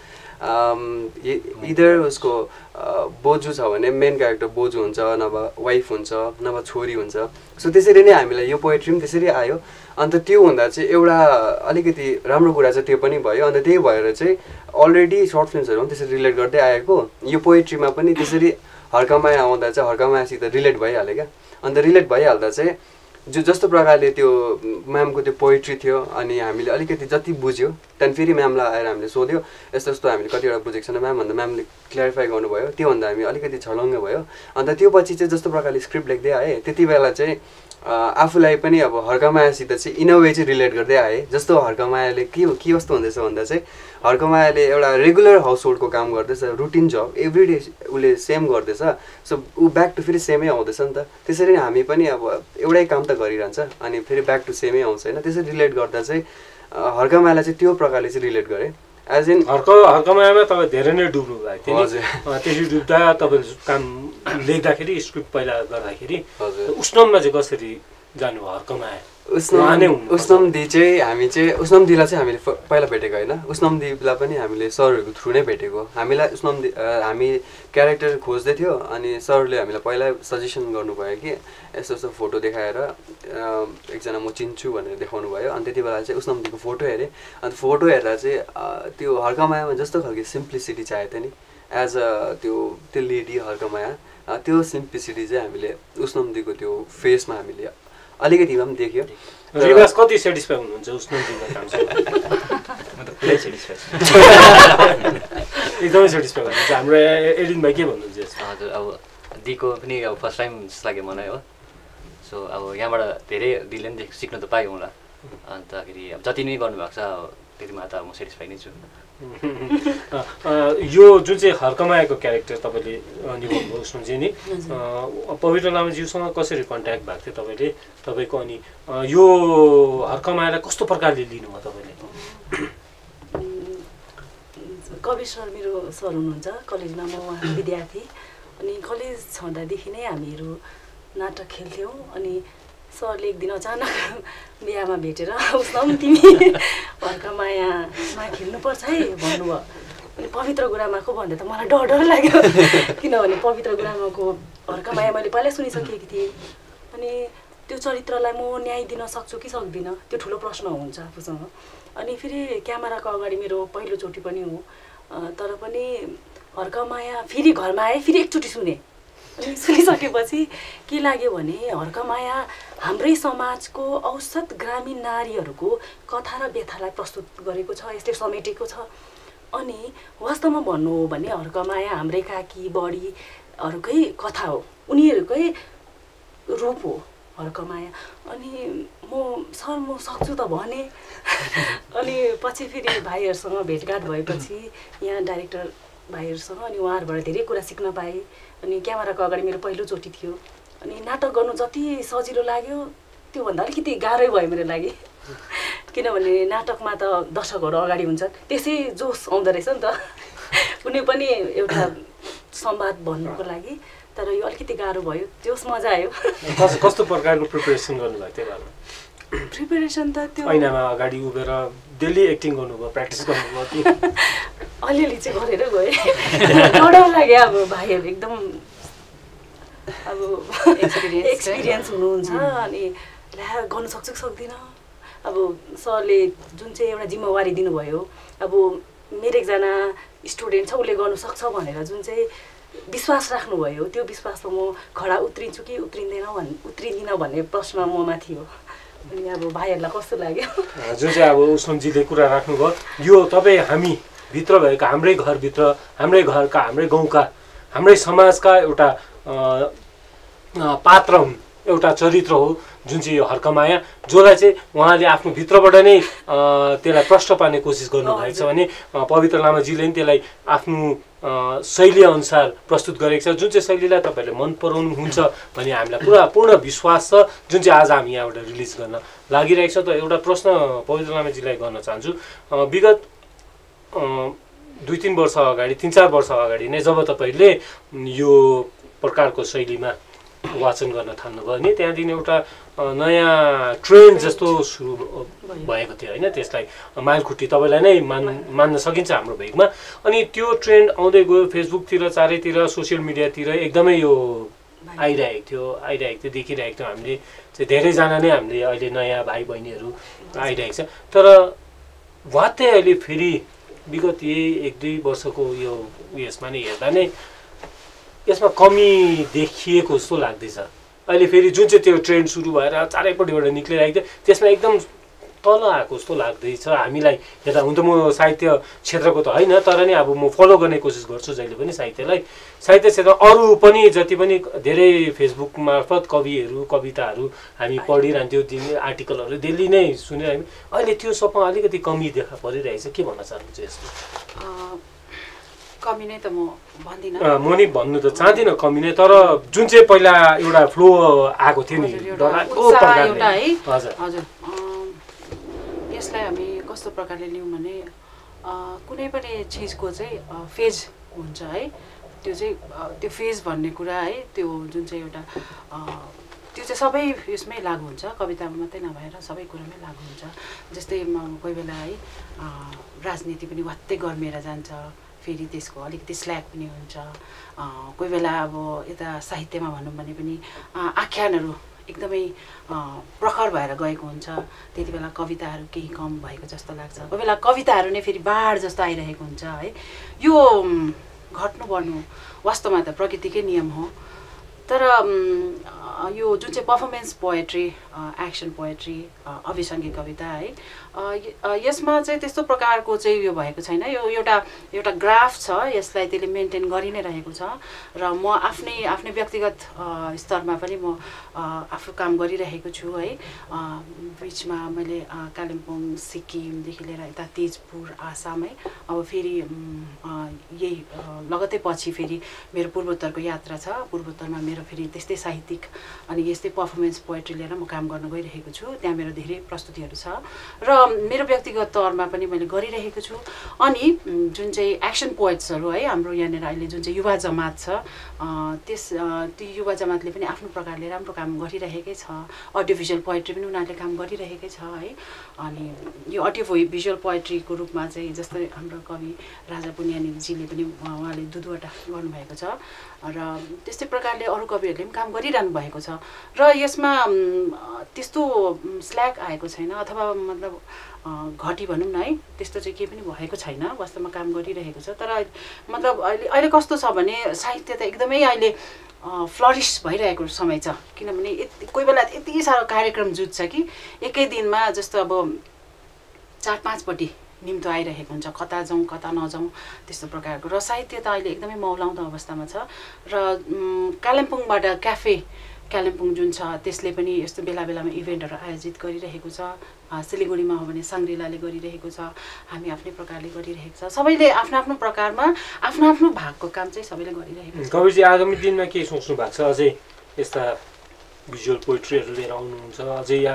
इदर उसको बोजू छ भने मेन क्यारेक्टर बोजू हुन्छ नभए वाइफ हुन्छ नभए छोरी हुन्छ सो त्यसरी नै हामीलाई यो पोएट्री पनि त्यसरी आयो अन्त त्यो हुँदा चाहिँ एउटा अलिकति राम्रो कुरा चाहिँ त्यो पनि भयो अन्त त्यही भएर चाहिँ अलरेडी सर्ट फिल्मसहरू पनि त्यसरी रिलेट गर्दै आएको यो पोएट्रीमा पनि त्यसरी हर्कमाया आउँदा चाहिँ हर्कमायासित रिलेट भइहाल्यो क्या अन्त रिलेट भइहाल्दा चाहिँ जस्तो प्रकारले त्यो म्यामको त्यो पोइट्री थियो अनि हामीले अलिकति जति बुझ्यो त्यहाँदेखि फेरि म्यामलाई आएर हामीले सोध्यो यस्तो यस्तो हामीले कतिवटा बुझेको छैन म्याम भन्दा म्यामले क्ल्यारिफाई गर्नुभयो त्योभन्दा हामी अलिकति छलङ्ग भयो अन्त त्यो पछि चाहिँ जस्तो प्रकारले स्क्रिप्ट लेख्दै आएँ त्यति बेला चाहिँ आफूलाई पनि अब हर्कमायासित चाहिँ इन अ वे चाहिँ रिलेट गर्दै आएँ जस्तो हर्कमायाले के कस्तो हुँदैछ भन्दा चाहिँ हर्कमायाले एउटा रेगुलर हाउस होल्डको काम गर्दैछ रुटिन जब एभ्री डे उसले सेम गर्दैछ सो ऊ ब्याक टु फेरि सेमै आउँदैछ नि त त्यसरी नै हामी पनि अब एउटै काम त गरिरहन्छ अनि फेरि ब्याक टु सेमै आउँछ होइन त्यसरी रिलेट गर्दा चाहिँ हर्कमायालाई चाहिँ त्यो प्रकारले चाहिँ रिलेट गरेँ एज इन हर्कमायामा तपाईँ धेरै नै डुब्नु भएको थियो त्यसरी डुब्दा तपाईँले काम लेख्दाखेरि स्क्रिप्ट पहिला गर्दाखेरि उष्णममा चाहिँ कसरी जानु हर्कमाया उष्णमदी चाहिँ हामी चाहिँ उष्णमदीलाई चाहिँ हामीले पहिला भेटेको होइन उष्णमदीलाई पनि हामीले सरहरूको थ्रु नै भेटेको हामीलाई उष्णमदी हामी क्यारेक्टर खोज्दै थियो अनि सरले हामीलाई पहिला सजेसन गर्नुभयो कि यस्तो यस्तो फोटो देखाएर एकजना म चिन्छु भनेर देखाउनु भयो अनि त्यति बेला चाहिँ उष्णमदीको फोटो हेरेँ अन्त फोटो हेर्दा चाहिँ त्यो हर्कमायामा जस्तो खालको सिम्प्लिसिटी चाहिएको थियो नि एज अ त्यो लेडी हर्कमाया त्यो सिम्प्लिसिटी चाहिँ हामीले उष्णमदीको त्यो फेसमा हामीले अलिकति भए पनि देख्यो रिवाज कति सेटिस्फाई हुनुहुन्छ उष्णमदीको कामसँग एकदमै सेटिस्फाई हुनुहुन्छ हाम्रो एडिन भाइ के भन्नुहुन्छ हजुर अब दिको पनि अब फर्स्ट टाइम जस्तो लाग्यो मलाई हो सो अब यहाँबाट धेरै दिले पनि सिक्न त पाएँ होला अन्तखेरि अब जति नै गर्नुभएको छ त्यतिमा त म सेटिस्फाई नै छु यो जुन चाहिँ हर्कमायाको क्यारेक्टर तपाईँले निभाउनुभयो उष्णमजी नि पवित्र लामाज्यूसँग कसरी कन्ट्याक्ट भएको थियो तपाईँको अनि यो हर्कमायालाई कस्तो प्रकारले लिनुभयो तपाईँले कवि सर मेरो सर हुनुहुन्छ कलेजमा म उहाँ विद्यार्थी अनि कलेज छँदादेखि नै हामीहरू नाटक खेल्थ्यौँ अनि सरले एक दिन अचानक बिहामा भेटेर उसमा तिमी हर्का मायामा खेल्नुपर्छ है भन्नुभयो। अनि पवित्र गुरामाको भन्दा त मलाई डर डर लाग्यो किनभने पवित्र गुरामाको हर्का माया मैले पहिल्यै सुनिसकेकी थिएँ। अनि त्यो चरित्रलाई म न्याय दिन सक्छु कि सक्दिनँ त्यो ठुलो प्रश्न हुन्छ आफूसँग। अनि फेरि क्यामेराको अगाडि मेरो पहिलोचोटि पनि हो, तर पनि हर्का माया फेरि घरमा आएँ, फेरि एकचोटि सुने। अनि सुनिसकेपछि के लाग्यो भने हर्का माया हाम्रै समाजको औसत ग्रामीण नारीहरूको कथा र व्यथालाई प्रस्तुत गरेको छ, यसले समेटेको छ। अनि वास्तवमा भन्नु हो भने हर्का माया हाम्रै काकी बडीहरूकै कथा हो, उनीहरूकै रूप हो हर्का माया। अनि म सक्छु त भने। अनि पछि फेरि भाइहरूसँग भेटघाट भएपछि यहाँ डाइरेक्टर भाइहरूसँग, अनि उहाँहरूबाट धेरै कुरा सिक्न पाएँ। अनि क्यामेराको अगाडि मेरो पहिलोचोटि थियो। अनि नाटक गर्नु जति सजिलो लाग्यो त्योभन्दा अलिकति गाह्रै भयो मेरो लागि, किनभने नाटकमा त दर्शकहरू अगाडि हुन्छ, त्यसै जोस आउँदो रहेछ नि त कुनै पनि एउटा संवाद भन्नुको लागि। तर यो अलिकति गाह्रो भयो, जोस मजा आयो। कस्तो प्रकारको प्रिपरेसन गर्नुभयो त्यो बेला? प्रिपरेसन त त्यो ऐनामा अगाडि उभिएर डेली एक्टिङ गर्नुभयो, प्र्याक्टिस गर्नुभयो कि? अलिअलि चाहिँ गरेर गएँ। डर लाग्यो, अब भाइहरू एकदम अब एक्सपिरियन्स हुनुहुन्छ। अनि ला गर्नु सक्छु कि सक्दिनँ। अब सरले जुन चाहिँ एउटा जिम्मेवारी दिनुभयो, अब मेरो एकजना स्टुडेन्ट छ उसले गर्नु सक्छ भनेर जुन चाहिँ विश्वास राख्नुभयो, त्यो विश्वासमा म खडा उत्रिन्छु कि उत्रिँदिनँ भन्ने प्रश्न ममा थियो। अनि अब भाइहरूलाई कस्तो लाग्यो? जुन चाहिँ अब उसमजीले कुरा राख्नुभयो, यो तपाईँ हामी भित्र भएका हाम्रै घरभित्र, हाम्रै घरका, हाम्रै गाउँका, हाम्रै समाजका एउटा पात्र हुन्, एउटा चरित्र हो जुन चाहिँ यो हर्का माया, जसलाई चाहिँ उहाँले आफ्नो भित्रबाट नै त्यसलाई प्रष्ट पार्ने कोसिस गर्नुभएको छ भने पवित्र लामाजीले पनि त्यसलाई आफ्नो शैली अनुसार प्रस्तुत गरेको छ, जुन चाहिँ शैलीलाई तपाईँहरूले मन पराउनुहुन्छ भन्ने हामीलाई पूर्ण विश्वास छ, जुन चाहिँ आज हामी यहाँबाट रिलिज गर्न लागिरहेको छ। त एउटा प्रश्न पवित्र लामाजीलाई गर्न चाहन्छु, विगत 2-3 वर्ष अगाडि, 3-4 वर्ष अगाडि नै जब तपाईँले यो प्रकारको शैलीमा वाचन गर्न थाल्नुभयो भने त्यहाँदेखि एउटा नयाँ ट्रेन्ड जस्तो सुरु भएको थियो होइन, त्यसलाई माइलखुट्टी तपाईँलाई नै मान्न सकिन्छ हाम्रो भेगमा। अनि त्यो ट्रेन्ड आउँदै गयो, फेसबुकतिर, चारैतिर, सोसियल मिडियातिर एकदमै यो आइरहेको थियो, देखिरहेको थियो। हामीले चाहिँ धेरैजना नै हामीले अहिले नयाँ भाइ बहिनीहरू आइरहेको छ। तर वात्तै अहिले फेरि विगत यही 1-2 वर्षको यो यसमा नै हेर्दा नै यसमा कमी देखिएको जस्तो लाग्दैछ। अहिले फेरि जुन चाहिँ त्यो ट्रेन्ड सुरु भएर चारैपट्टिबाट निक्लिरहेको थियो, त्यसमा एकदम तल आएको जस्तो लाग्दैछ हामीलाई हेर्दा। हुन त म साहित्य क्षेत्रको त होइन, तर नि अब म फलो गर्ने कोसिस गर्छु जहिले पनि साहित्य क्षेत्र। अरू पनि जति पनि धेरै फेसबुक मार्फत कविहरू, कविताहरू हामी पढिरहन्थ्यौँ, आर्टिकलहरू डेली नै सुनिरह्यौँ। अहिले त्यो सबमा अलिकति कमी देखा परिरहेछ, के भन्न चाहनुहुन्छ यसमा? कमी नै त म भन्दिनँ, म नि भन्नु त चाहदिनँ कमी नै, तर जुन चाहिँ पहिला एउटा फ्लो आएको थियो नि एउटा है। हजुर, यसलाई हामी कस्तो प्रकारले लियौँ भने कुनै पनि चिजको चाहिँ फेज हुन्छ है, त्यो फेज भन्ने कुरा है, त्यो जुन चाहिँ एउटा त्यो चाहिँ सबै यसमै लागु हुन्छ, कवितामा मात्रै नभएर सबै कुरामै लागु हुन्छ। जस्तै कोही बेला है राजनीति पनि वात्तै गर्मेर जान्छ, फेरि त्यसको अलिकति स्ल्याक पनि हुन्छ। कोही बेला अब यता साहित्यमा भनौँ भने पनि आख्यानहरू एकदमै प्रखर भएर गएको हुन्छ, त्यति बेला कविताहरू केही कम भएको जस्तो लाग्छ। कोही बेला कविताहरू नै फेरि बाढ जस्तो आइरहेको हुन्छ है। यो घट्नु बढ्नु वास्तवमा त प्रकृतिकै नियम हो। तर यो जुन चाहिँ पर्फर्मेन्स पोएट्री, एक्सन पोएट्री, अभिसङ्गीत कविता है, यसमा चाहिँ त्यस्तो प्रकारको चाहिँ यो भएको छैन। यो एउटा ग्राफ छ, यसलाई त्यसले मेन्टेन गरि नै रहेको छ। र म आफ्नै व्यक्तिगत स्तरमा पनि म आफू काम गरिरहेको छु है। बिचमा मैले कालिम्पोङ, सिक्किमदेखि लिएर यता तेजपुर, आसाम है, अब फेरि यही लगत्तै पछि फेरि मेरो पूर्वोत्तरको यात्रा छ। पूर्वोत्तरमा मेरो फेरि त्यस्तै साहित्यिक अनि यस्तै पर्फर्मेन्स पोएट्री लिएर म काम गर्न गइरहेको छु। त्यहाँ मेरो धेरै प्रस्तुतिहरू छ र मेरो व्यक्तिगत तौरमा पनि मैले गरिरहेको छु। अनि जुन चाहिँ एक्सन पोएट्सहरू है हाम्रो यहाँनिर अहिले जुन चाहिँ युवा जमात छ ती युवा जमातले पनि आफ्नो प्रकारले राम्रो काम गरिरहेकै छ। अडियो भिजुअल पोएट्री पनि उनीहरूले काम गरिरहेकै छ है। अनि यो अडियो भिजुअल पोएट्रीको रूपमा चाहिँ जस्तै हाम्रो कवि राजा पुनियानीजीले पनि उहाँले दुईवटा गर्नुभएको छ र त्यस्तै प्रकारले अरू कविहरूले पनि काम गरिरहनु भएको छ र यसमा त्यस्तो स्ल्याक आएको छैन अथवा मतलब घटी भनौँ न है, त्यस्तो चाहिँ केही पनि भएको छैन। वास्तवमा काम गरिरहेको छ। तर मतलब अहिले कस्तो छ भने साहित्य त एकदमै अहिले फ्लरिस भइरहेको समय छ। किनभने कोही बेला यति साह्रो कार्यक्रम जुट्छ कि एकै दिनमा जस्तो अब 4-5 पट्टि निम्तो आइरहेको हुन्छ, कता जाउँ कता नजाउँ त्यस्तो प्रकारको। र साहित्य त अहिले एकदमै मौलाउँदो अवस्थामा छ। र कालिम्पोङबाट क्याफे कालिम्पोङ जुन छ त्यसले पनि यस्तो बेला बेलामा इभेन्टहरू आयोजित गरिरहेको छ। सिलिगुडीमा हो भने सङ्ग्रिलाले गरिरहेको छ, हामी आफ्नै प्रकारले गरिरहेको छ। सबैले आफ्नो आफ्नो प्रकारमा आफ्नो आफ्नो भागको काम चाहिँ सबैले गरिरहेको छ। कविजी आगामी दिनमा के सोच्नु भएको छ? अझै यस्ता भिजुअल पोइट्रीहरू लिएर आउनुहुन्छ अझै या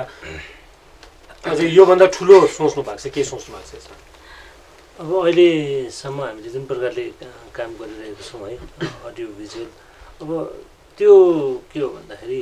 अझै योभन्दा ठुलो सोच्नु भएको छ? के सोच्नु भएको छ? अब अहिलेसम्म हामीले जुन प्रकारले काम गरिरहेको छौँ है अडियो भिजुअल, अब त्यो के हो भन्दाखेरि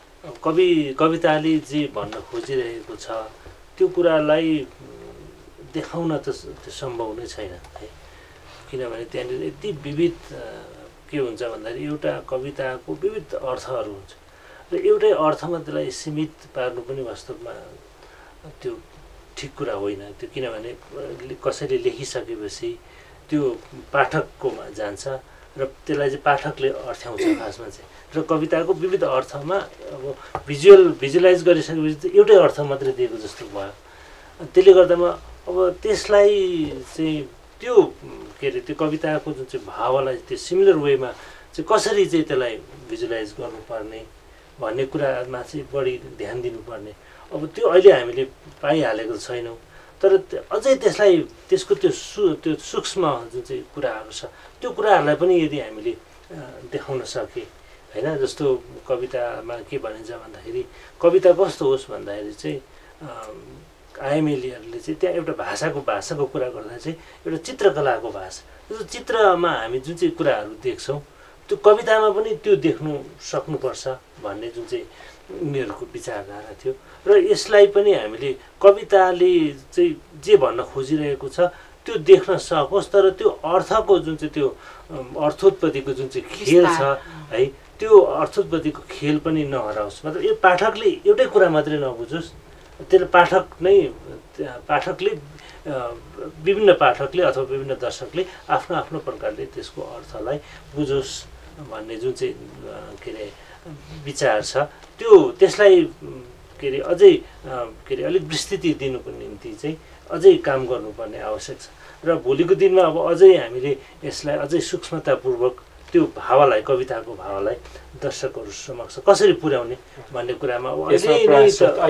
कविताले जे भन्न खोजिरहेको छ त्यो कुरालाई देखाउन त सम्भव नै छैन है। किनभने त्यहाँनिर यति विविध के हुन्छ भन्दाखेरि एउटा कविताको विविध अर्थहरू हुन्छ र एउटै अर्थमा त्यसलाई सीमित पार्नु पनि वास्तवमा त्यो ठिक कुरा होइन। त्यो किनभने कसैले लेखिसकेपछि त्यो पाठककोमा जान्छ र त्यसलाई चाहिँ पाठकले अर्थ्याउँछ खासमा चाहिँ। र कविताको विविध अर्थमा अब भिजुअलाइज गरिसकेपछि एउटै अर्थ मात्रै दिएको जस्तो भयो। त्यसले गर्दामा अब त्यसलाई चाहिँ त्यो के अरे त्यो कविताको जुन चाहिँ भावलाई त्यो सिमिलर वेमा चाहिँ कसरी चाहिँ त्यसलाई भिजुअलाइज गर्नुपर्ने भन्ने कुरामा चाहिँ बढी ध्यान दिनुपर्ने। अब त्यो अहिले हामीले पाइहालेको छैनौँ। तर अझै त्यसलाई त्यसको त्यो सूक्ष्म जुन चाहिँ कुराहरू छ त्यो कुराहरूलाई पनि यदि हामीले देखाउन सके होइन। जस्तो कवितामा के भनिन्छ भन्दाखेरि कविता कस्तो होस् भन्दाखेरि चाहिँ आइएमएलहरूले चाहिँ त्यहाँ एउटा भाषाको कुरा गर्दा चाहिँ एउटा चित्रकलाको भाषा, त्यो चित्रमा हामी जुन चाहिँ कुराहरू देख्छौँ त्यो कवितामा पनि त्यो देख्नु सक्नुपर्छ भन्ने जुन चाहिँ उनीहरूको विचारधारा थियो। र यसलाई पनि हामीले कविताले चाहिँ जे भन्न खोजिरहेको छ त्यो देख्न सकोस्, तर त्यो अर्थको जुन चाहिँ त्यो अर्थोत्पत्तिको जुन चाहिँ खेल छ है त्यो अर्थोत्पत्तिको खेल पनि नहराओस्। मतलब यो पाठकले एउटै कुरा मात्रै नबुझोस्, त्यसले पाठकले विभिन्न पाठकले अथवा विभिन्न दर्शकले आफ्नो आफ्नो प्रकारले त्यसको अर्थलाई बुझोस् भन्ने जुन चाहिँ के अरे विचार छ त्यसलाई के अरे अझै के अरे अलिक विस्तृति दिनुको निम्ति चाहिँ अझै काम गर्नुपर्ने आवश्यक छ। र भोलिको दिनमा अब अझै हामीले यसलाई अझै सूक्ष्मतापूर्वक त्यो भावलाई कविताको भावलाई दर्शकहरू समक्ष कसरी पुर्याउने भन्ने कुरामा अहिले नै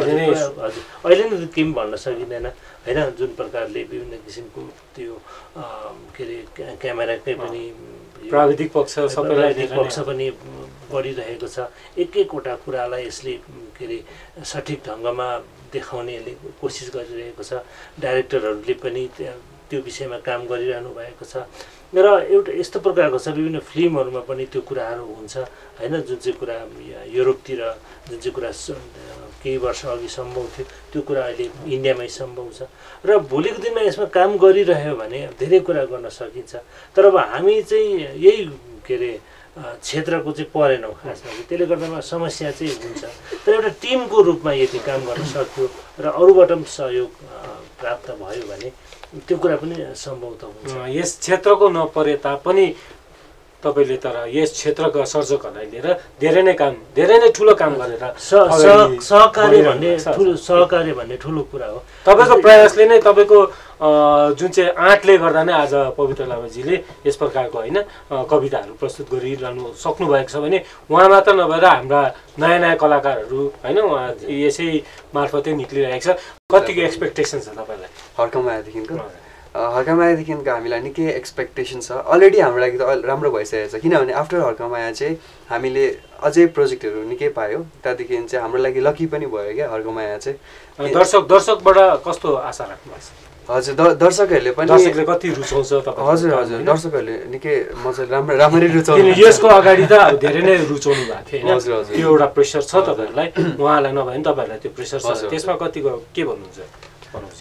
त केही भन्न सकिँदैन होइन। जुन प्रकारले विभिन्न किसिमको त्यो के अरे क्यामेराकै पनि प्राविधिक पक्ष पनि बढिरहेको छ। एकवटा कुरालाई यसले के अरे सठिक ढङ्गमा देखाउने कोसिस गरिरहेको छ। डाइरेक्टरहरूले पनि त्यो विषयमा काम गरिरहनु भएको छ। र एउटा यस्तो प्रकारको छ विभिन्न फिल्महरूमा पनि त्यो कुराहरू हुन्छ होइन। जुन चाहिँ कुरा युरोपतिर जुन चाहिँ कुरा केही वर्ष अघि सम्भव थियो त्यो कुरा अहिले इन्डियामै सम्भव छ। र भोलिको दिनमा यसमा काम गरिरह्यो भने धेरै कुरा गर्न सकिन्छ। तर अब हामी चाहिँ यही के अरे क्षेत्रको चाहिँ परेनौँ खासमा चाहिँ, त्यसले गर्दामा समस्या चाहिँ हुन्छ। तर एउटा टिमको रूपमा यदि काम गर्न सक्यो र अरूबाट पनि सहयोग प्राप्त भयो भने त्यो कुरा पनि सम्भव त हुन्छ। यस क्षेत्रको नपरे तापनि तपाईँले तर यस क्षेत्रका सर्जकहरूलाई लिएर धेरै नै ठुलो काम गरेर सहकार्य भन्ने ठुलो कुरा हो। तपाईँको प्रयासले नै तपाईँको जुन चाहिँ आँटले गर्दा नै आज पवित्र लामाजीले यस प्रकारको होइन कविताहरू प्रस्तुत गरिरहनु सक्नु भएको छ भने उहाँ मात्र नभएर हाम्रा नयाँ नयाँ कलाकारहरू होइन उहाँ यसै मार्फतै निक्लिरहेको छ। कतिको एक्सपेक्टेसन छ तपाईँलाई हर्कमायादेखिको? हर्कमायादेखिको हामीलाई निकै एक्सपेक्टेसन छ अलरेडी हाम्रो लागि त राम्रो भइसकेको छ किनभने आफ्टर हर्कमाया चाहिँ हामीले अझै प्रोजेक्टहरू निकै पायौँ त्यहाँदेखि चाहिँ हाम्रो लागि लकी पनि भयो क्या हर्कमाया चाहिँ दर्शकबाट कस्तो आशा राख्नु भएको छ हजुर दर्शकहरूले पनि दर्शकले कति रुचाउँछ तपाईँ हजुर हजुर दर्शकहरूले निकै मजाले राम्ररी रुचाउनु यसको अगाडि त अब धेरै नै रुचाउनु भएको थियो हजुर हजुर त्यो एउटा प्रेसर छ तपाईँहरूलाई उहाँलाई नभए पनि तपाईँहरूलाई त्यो प्रेसर छ त्यसमा कतिको के भन्नुहुन्छ भन्नुहुन्छ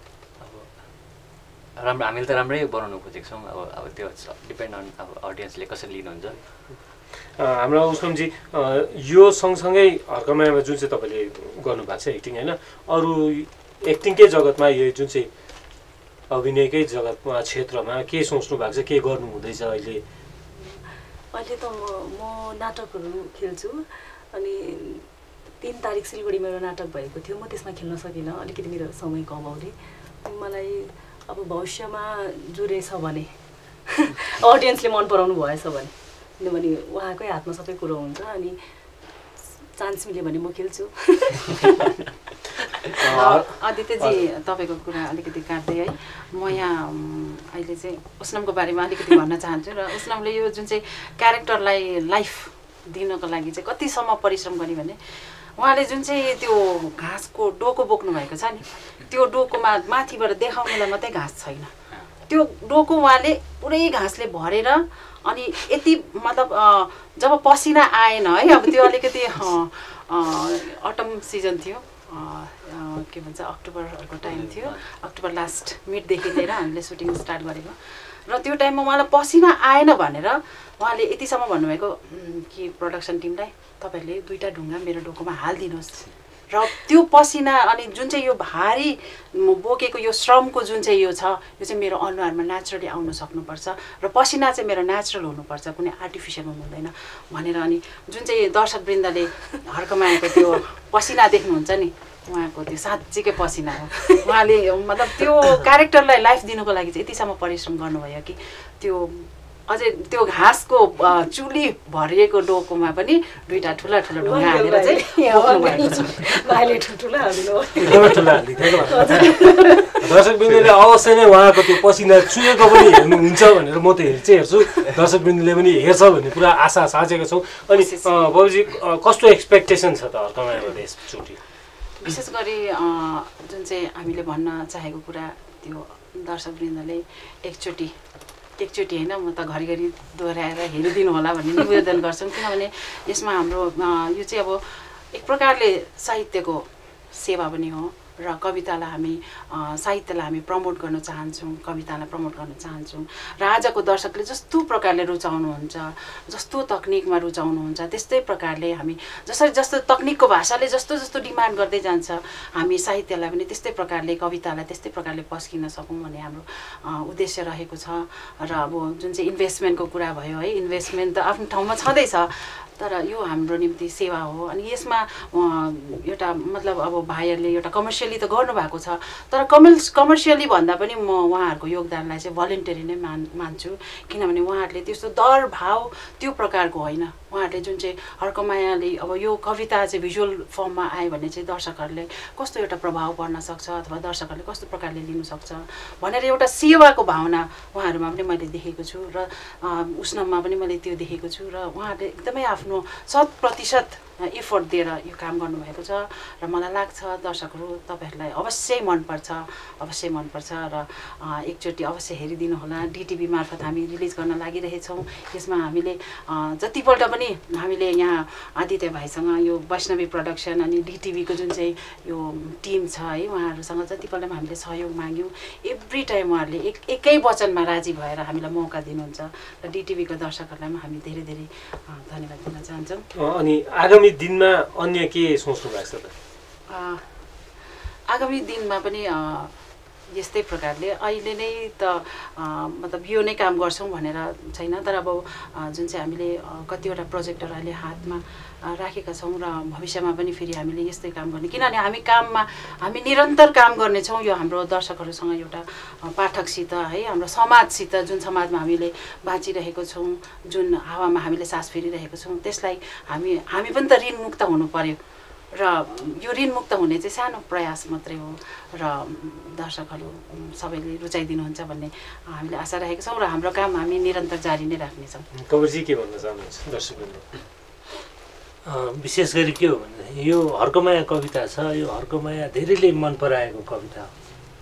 राम्रो हामीले त राम्रै बनाउनु खोजेको छौँ अब त्यो डिपेन्ड अन अब अडियन्सले कसरी लिनुहुन्छ हाम्रो उसमजी यो सँगसँगै हर्कमायामा जुन चाहिँ तपाईँले गर्नुभएको छ एक्टिङ होइन अरू एक्टिङकै जगतमा यो जुन चाहिँ अभिनयकै जगतमा क्षेत्रमा के सोच्नु भएको छ के गर्नु हुँदैछ अहिले अहिले त म नाटकहरू खेल्छु अनि 3 तारिक सिलगढी मेरो नाटक भएको थियो म त्यसमा खेल्न सकिनँ अलिकति मेरो समयको अभावले मलाई अब भविष्यमा जुरेछ भने अडियन्सले मन पराउनु भएछ भने किनभने उहाँकै हातमा सबै कुरो हुन्छ अनि चान्स मिल्यो भने म खेल्छु आदित्यजी तपाईँको कुरा अलिकति काट्दै है म यहाँ अहिले चाहिँ उसनमको बारेमा अलिकति भन्न चाहन्छु र उसनमले यो जुन चाहिँ क्यारेक्टरलाई लाइफ दिनको लागि चाहिँ कतिसम्म परिश्रम गर्ने भने उहाँले जुन चाहिँ त्यो घाँसको डोको बोक्नु भएको छ नि त्यो डोकोमा माथिबाट देखाउनुलाई मात्रै घाँस छैन त्यो डोको उहाँले पुरै घाँसले भरेर अनि यति मतलब जब पसिना आएन है अब त्यो अलिकति अटम सिजन थियो के भन्छ अक्टोबरको टाइम थियो अक्टोबर लास्ट मिडदेखि लिएर हामीले सुटिङ स्टार्ट गरेको र त्यो टाइममा उहाँलाई पसिना आएन भनेर उहाँले यतिसम्म भन्नुभएको कि प्रोडक्सन टिमलाई तपाईँहरूले 2टा ढुङ्गा मेरो डोकोमा हालिदिनुहोस् र त्यो पसिना अनि जुन चाहिँ यो भारी बोकेको यो श्रमको जुन चाहिँ यो छ यो चाहिँ मेरो अनुहारमा नेचुरली आउन सक्नुपर्छ र पसिना चाहिँ मेरो नेचुरल हुनुपर्छ कुनै आर्टिफिसियल हुनु हुँदैन भनेर अनि जुन चाहिँ दर्शकवृन्दले हर्कमायाको त्यो पसिना देख्नुहुन्छ नि उहाँको त्यो साँच्चीकै पसिना हो उहाँले मतलब त्यो क्यारेक्टरलाई लाइफ दिनुको लागि चाहिँ यतिसम्म परिश्रम गर्नुभयो कि त्यो अझै त्यो घाँसको चुली भरिएको डोकोमा पनि 2टा ठुला ठुला ढुङ्गा हालेर चाहिँ दर्शकवृन्दले अवश्य नै उहाँको त्यो पसिना चुहेको पनि हेर्नुहुन्छ भनेर म त हेर्छु दर्शकवृन्दले पनि हेर्छ भन्ने पुरा आशा साँचेको छौँ अनि बाबुजी कस्तो एक्सपेक्टेसन छ त हर्कमायाबाट यसचोटि विशेष गरी जुन चाहिँ हामीले भन्न चाहेको कुरा त्यो दर्शकवृन्दले एकचोटि होइन म त घरिघरि दोहोऱ्याएर हेरिदिनु होला भन्ने निवेदन गर्छौँ किनभने यसमा हाम्रो यो चाहिँ अब एक प्रकारले साहित्यको सेवा पनि हो र कवितालाई हामी साहित्यलाई हामी प्रमोट गर्न चाहन्छौँ कवितालाई प्रमोट गर्न चाहन्छौँ र आजको दर्शकले जस्तो प्रकारले रुचाउनुहुन्छ जस्तो तकनिकमा रुचाउनुहुन्छ त्यस्तै प्रकारले हामी जस्तो तकनिकको भाषाले जस्तो डिमान्ड गर्दै जान्छ हामी साहित्यलाई पनि त्यस्तै प्रकारले कवितालाई त्यस्तै प्रकारले पस्किन सकौँ भन्ने हाम्रो उद्देश्य रहेको छ र अब जुन चाहिँ इन्भेस्टमेन्टको कुरा भयो है इन्भेस्टमेन्ट त आफ्नो ठाउँमा छँदैछ तर यो हाम्रो निम्ति सेवा हो अनि यसमा एउटा मतलब अब भाइहरूले एउटा कमर्सियली त गर्नुभएको छ तर कमर्सियली भन्दा पनि म उहाँहरूको योगदानलाई चाहिँ भलन्टरी नै मान्छु किनभने उहाँहरूले त्यस्तो दर भाव त्यो प्रकारको होइन उहाँहरूले जुन चाहिँ हर्कमायाले अब यो कविता चाहिँ भिजुअल फर्ममा आयो भने चाहिँ दर्शकहरूले कस्तो एउटा प्रभाव पर्न सक्छ अथवा दर्शकहरूले कस्तो प्रकारले लिन सक्छ भनेर एउटा सेवाको भावना उहाँहरूमा पनि मैले देखेको छु र उसनमा पनि मैले त्यो देखेको छु र उहाँहरूले एकदमै आफ्नो 100% एफोर्ट दिएर यो काम गर्नुभएको छ र मलाई लाग्छ दर्शकहरू तपाईँहरूलाई अवश्य मनपर्छ र एकचोटि अवश्य हेरिदिनु होला डिटिभी मार्फत हामी रिलिज गर्न लागिरहेछौँ यसमा हामीले जतिपल्ट पनि हामीले यहाँ आदित्य भाइसँग यो वैष्णवी प्रोडक्सन अनि डिटिभीको जुन चाहिँ यो टिम छ है उहाँहरूसँग जतिपल्ट पनि हामीले सहयोग माग्यौँ एभ्री टाइम उहाँहरूले एकै वचनमा राजी भएर हामीलाई मौका दिनुहुन्छ र डिटिभीको दर्शकहरूलाई पनि हामी धेरै धेरै धन्यवाद दिन चाहन्छौँ अनि आगामी दिनमा अन्य के सोच्नु भएको छ त आगामी दिनमा पनि यस्तै प्रकारले अहिले नै त मतलब यो नै काम गर्छौँ भनेर छैन तर अब जुन चाहिँ हामीले कतिवटा प्रोजेक्टहरू अहिले हातमा राखेका छौँ र भविष्यमा पनि फेरि हामीले यस्तै काम गर्ने किनभने हामी निरन्तर काम गर्नेछौँ यो हाम्रो दर्शकहरूसँग एउटा पाठकसित है हाम्रो समाजसित जुन समाजमा हामीले बाँचिरहेको छौँ जुन हावामा हामीले सास फेरिरहेको छौँ त्यसलाई हामी पनि त ऋणमुक्त हुनु पर्यो र यो ऋणमुक्त हुने चाहिँ सानो प्रयास मात्रै हो र दर्शकहरू सबैले रुचाइदिनुहुन्छ भन्ने हामीले आशा राखेका छौँ र हाम्रो काम हामी निरन्तर जारी नै राख्नेछौँ। कवरजी के भन्न चाहनुहुन्छ दर्शकहरूले? विशेष गरी के हो भने यो हर्कमाया कविता छ, यो हर्कमाया धेरैले मन पराएको कविता हो।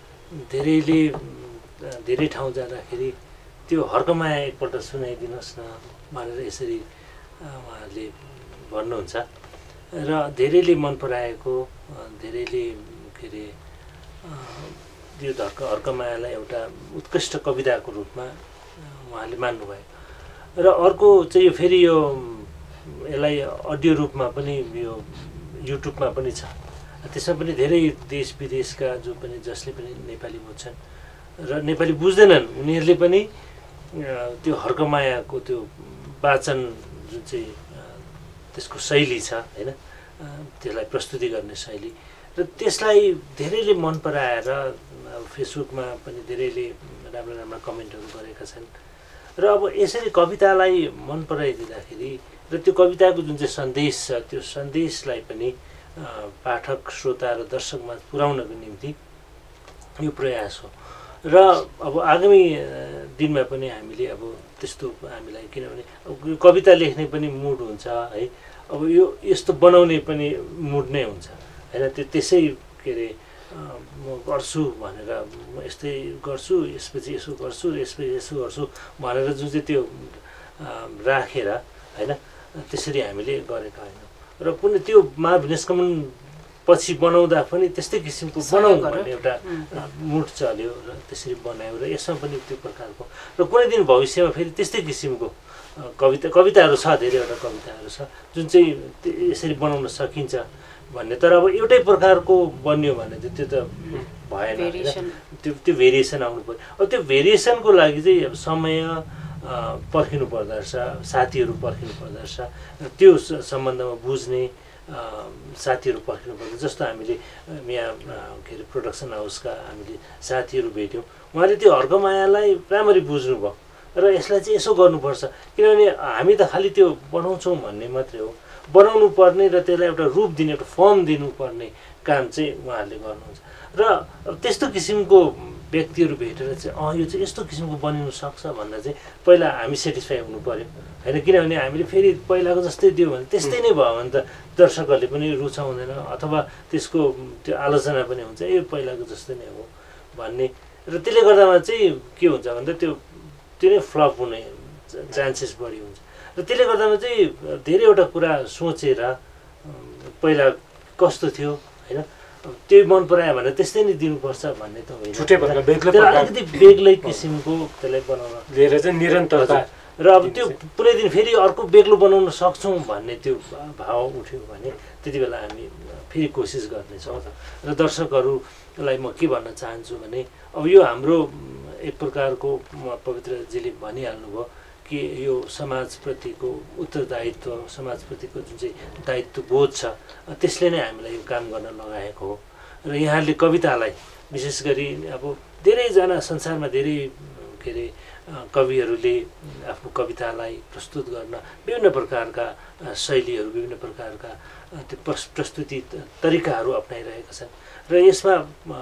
धेरै ठाउँ जाँदाखेरि त्यो हर्कमाया एकपल्ट सुनाइदिनुहोस् न भनेर यसरी उहाँहरूले भन्नुहुन्छ र धेरैले मन पराएको, धेरैले के अरे यो हर्कमायालाई एउटा उत्कृष्ट कविताको रूपमा उहाँले मान्नुभयो। र अर्को चाहिँ यो फेरि यो यसलाई अडियो रूपमा पनि यो युट्युबमा पनि छ, त्यसमा पनि धेरै देश विदेशका जसले पनि नेपाली बुझ्छन् र नेपाली बुझ्दैनन् उनीहरूले पनि त्यो हर्कमायाको त्यो वाचन जुन चाहिँ त्यसको शैली छ होइन, त्यसलाई प्रस्तुति गर्ने शैली र त्यसलाई धेरैले मन पराएर फेसबुकमा पनि धेरैले राम्रो राम्रो कमेन्टहरू गरेका छन्। र अब यसरी कवितालाई मन पराइदिँदाखेरि र त्यो कविताको जुन चाहिँ सन्देश छ त्यो सन्देशलाई पनि पाठक, श्रोता र दर्शकमा पुर्याउनको निम्ति यो प्रयास हो। र अब आगामी दिनमा पनि हामीले अब त्यस्तो हामीलाई, किनभने कविता लेख्ने पनि मुड हुन्छ है, अब यो यस्तो बनाउने पनि मुड नै हुन्छ होइन। त्यसै के अरे म गर्छु भनेर म यस्तै गर्छु, यसपछि यसो गर्छु, यसपछि यसो गर्छु भनेर जुन चाहिँ त्यो राखेर होइन, त्यसरी हामीले गरेका होइनौँ। र कुनै त्यो मानव निष्क्रमण पछि बनाउँदा पनि त्यस्तै किसिमको बनाउँ भन्ने एउटा मुड चल्यो र त्यसरी बनायो र यसमा पनि त्यो प्रकारको र कुनै दिन भविष्यमा फेरि त्यस्तै किसिमको कविताहरू छ, धेरैवटा कविताहरू छ जुन चाहिँ यसरी बनाउन सकिन्छ भन्ने। तर अब एउटै प्रकारको बन्यो भने त्यो त भएन, त्यो भेरिएसन आउनु पर्यो। अब त्यो भेरिएसनको लागि चाहिँ अब समय पर्खिनु पर्दो रहेछ, साथीहरू पर्खिनु पर्दो रहेछ, त्यो सम्बन्धमा बुझ्ने साथीहरू पर्खिनु पर्छ। जस्तो हामीले यहाँ के अरे प्रोडक्सन हाउसका हामीले साथीहरू भेट्यौँ, उहाँले त्यो हर्कमायालाई राम्ररी बुझ्नुभयो र यसलाई चाहिँ यसो गर्नुपर्छ, किनभने हामी त खालि त्यो बनाउँछौँ भन्ने मात्रै हो, बनाउनु पर्ने र त्यसलाई एउटा रूप दिने, एउटा फर्म दिनुपर्ने काम चाहिँ उहाँहरूले गर्नुहुन्छ। र त्यस्तो किसिमको व्यक्तिहरू भेटेर चाहिँ यो चाहिँ यस्तो किसिमको बनिनु सक्छ भन्दा चाहिँ पहिला हामी सेटिस्फाई हुनु पऱ्यो होइन, किनभने हामीले फेरि पहिलाको जस्तै दियो भने त्यस्तै नै भयो भने त दर्शकहरूले पनि रुचाउँदैन अथवा त्यसको त्यो आलोचना पनि हुन्छ, यो पहिलाको जस्तै नै हो भन्ने। र त्यसले गर्दामा चाहिँ के हुन्छ भन्दा त्यो नै फ्लप हुने चान्सेस बढी हुन्छ। र त्यसले गर्दामा चाहिँ धेरैवटा कुरा सोचेर पहिला कस्तो थियो होइन, त्यही मन परायो भने त्यस्तै नै दिनुपर्छ भन्ने त होइन, अलिकति बेग्लै किसिमको त्यसलाई बनाउन लिएर चाहिँ निरन्तरता। र अब त्यो कुनै दिन फेरि अर्को बेग्लो बनाउन सक्छौँ भन्ने त्यो भाव उठ्यो भने त्यति बेला हामी फेरि कोसिस गर्नेछौँ। र दर्शकहरूलाई म के भन्न चाहन्छु भने अब यो हाम्रो एक प्रकारको पवित्रजीले भनिहाल्नुभयो कि यो समाजप्रतिको उत्तरदायित्व, समाजप्रतिको जुन चाहिँ दायित्वबोध छ त्यसले नै हामीलाई यो काम गर्न लगाएको हो। र यहाँले कवितालाई विशेष गरी अब धेरैजना संसारमा धेरै के अरे कविहरूले आफ्नो कवितालाई प्रस्तुत गर्न विभिन्न प्रकारका शैलीहरू, विभिन्न प्रकारका त्यो प्रस्तुति तरिकाहरू अप्नाइरहेका छन्। र यसमा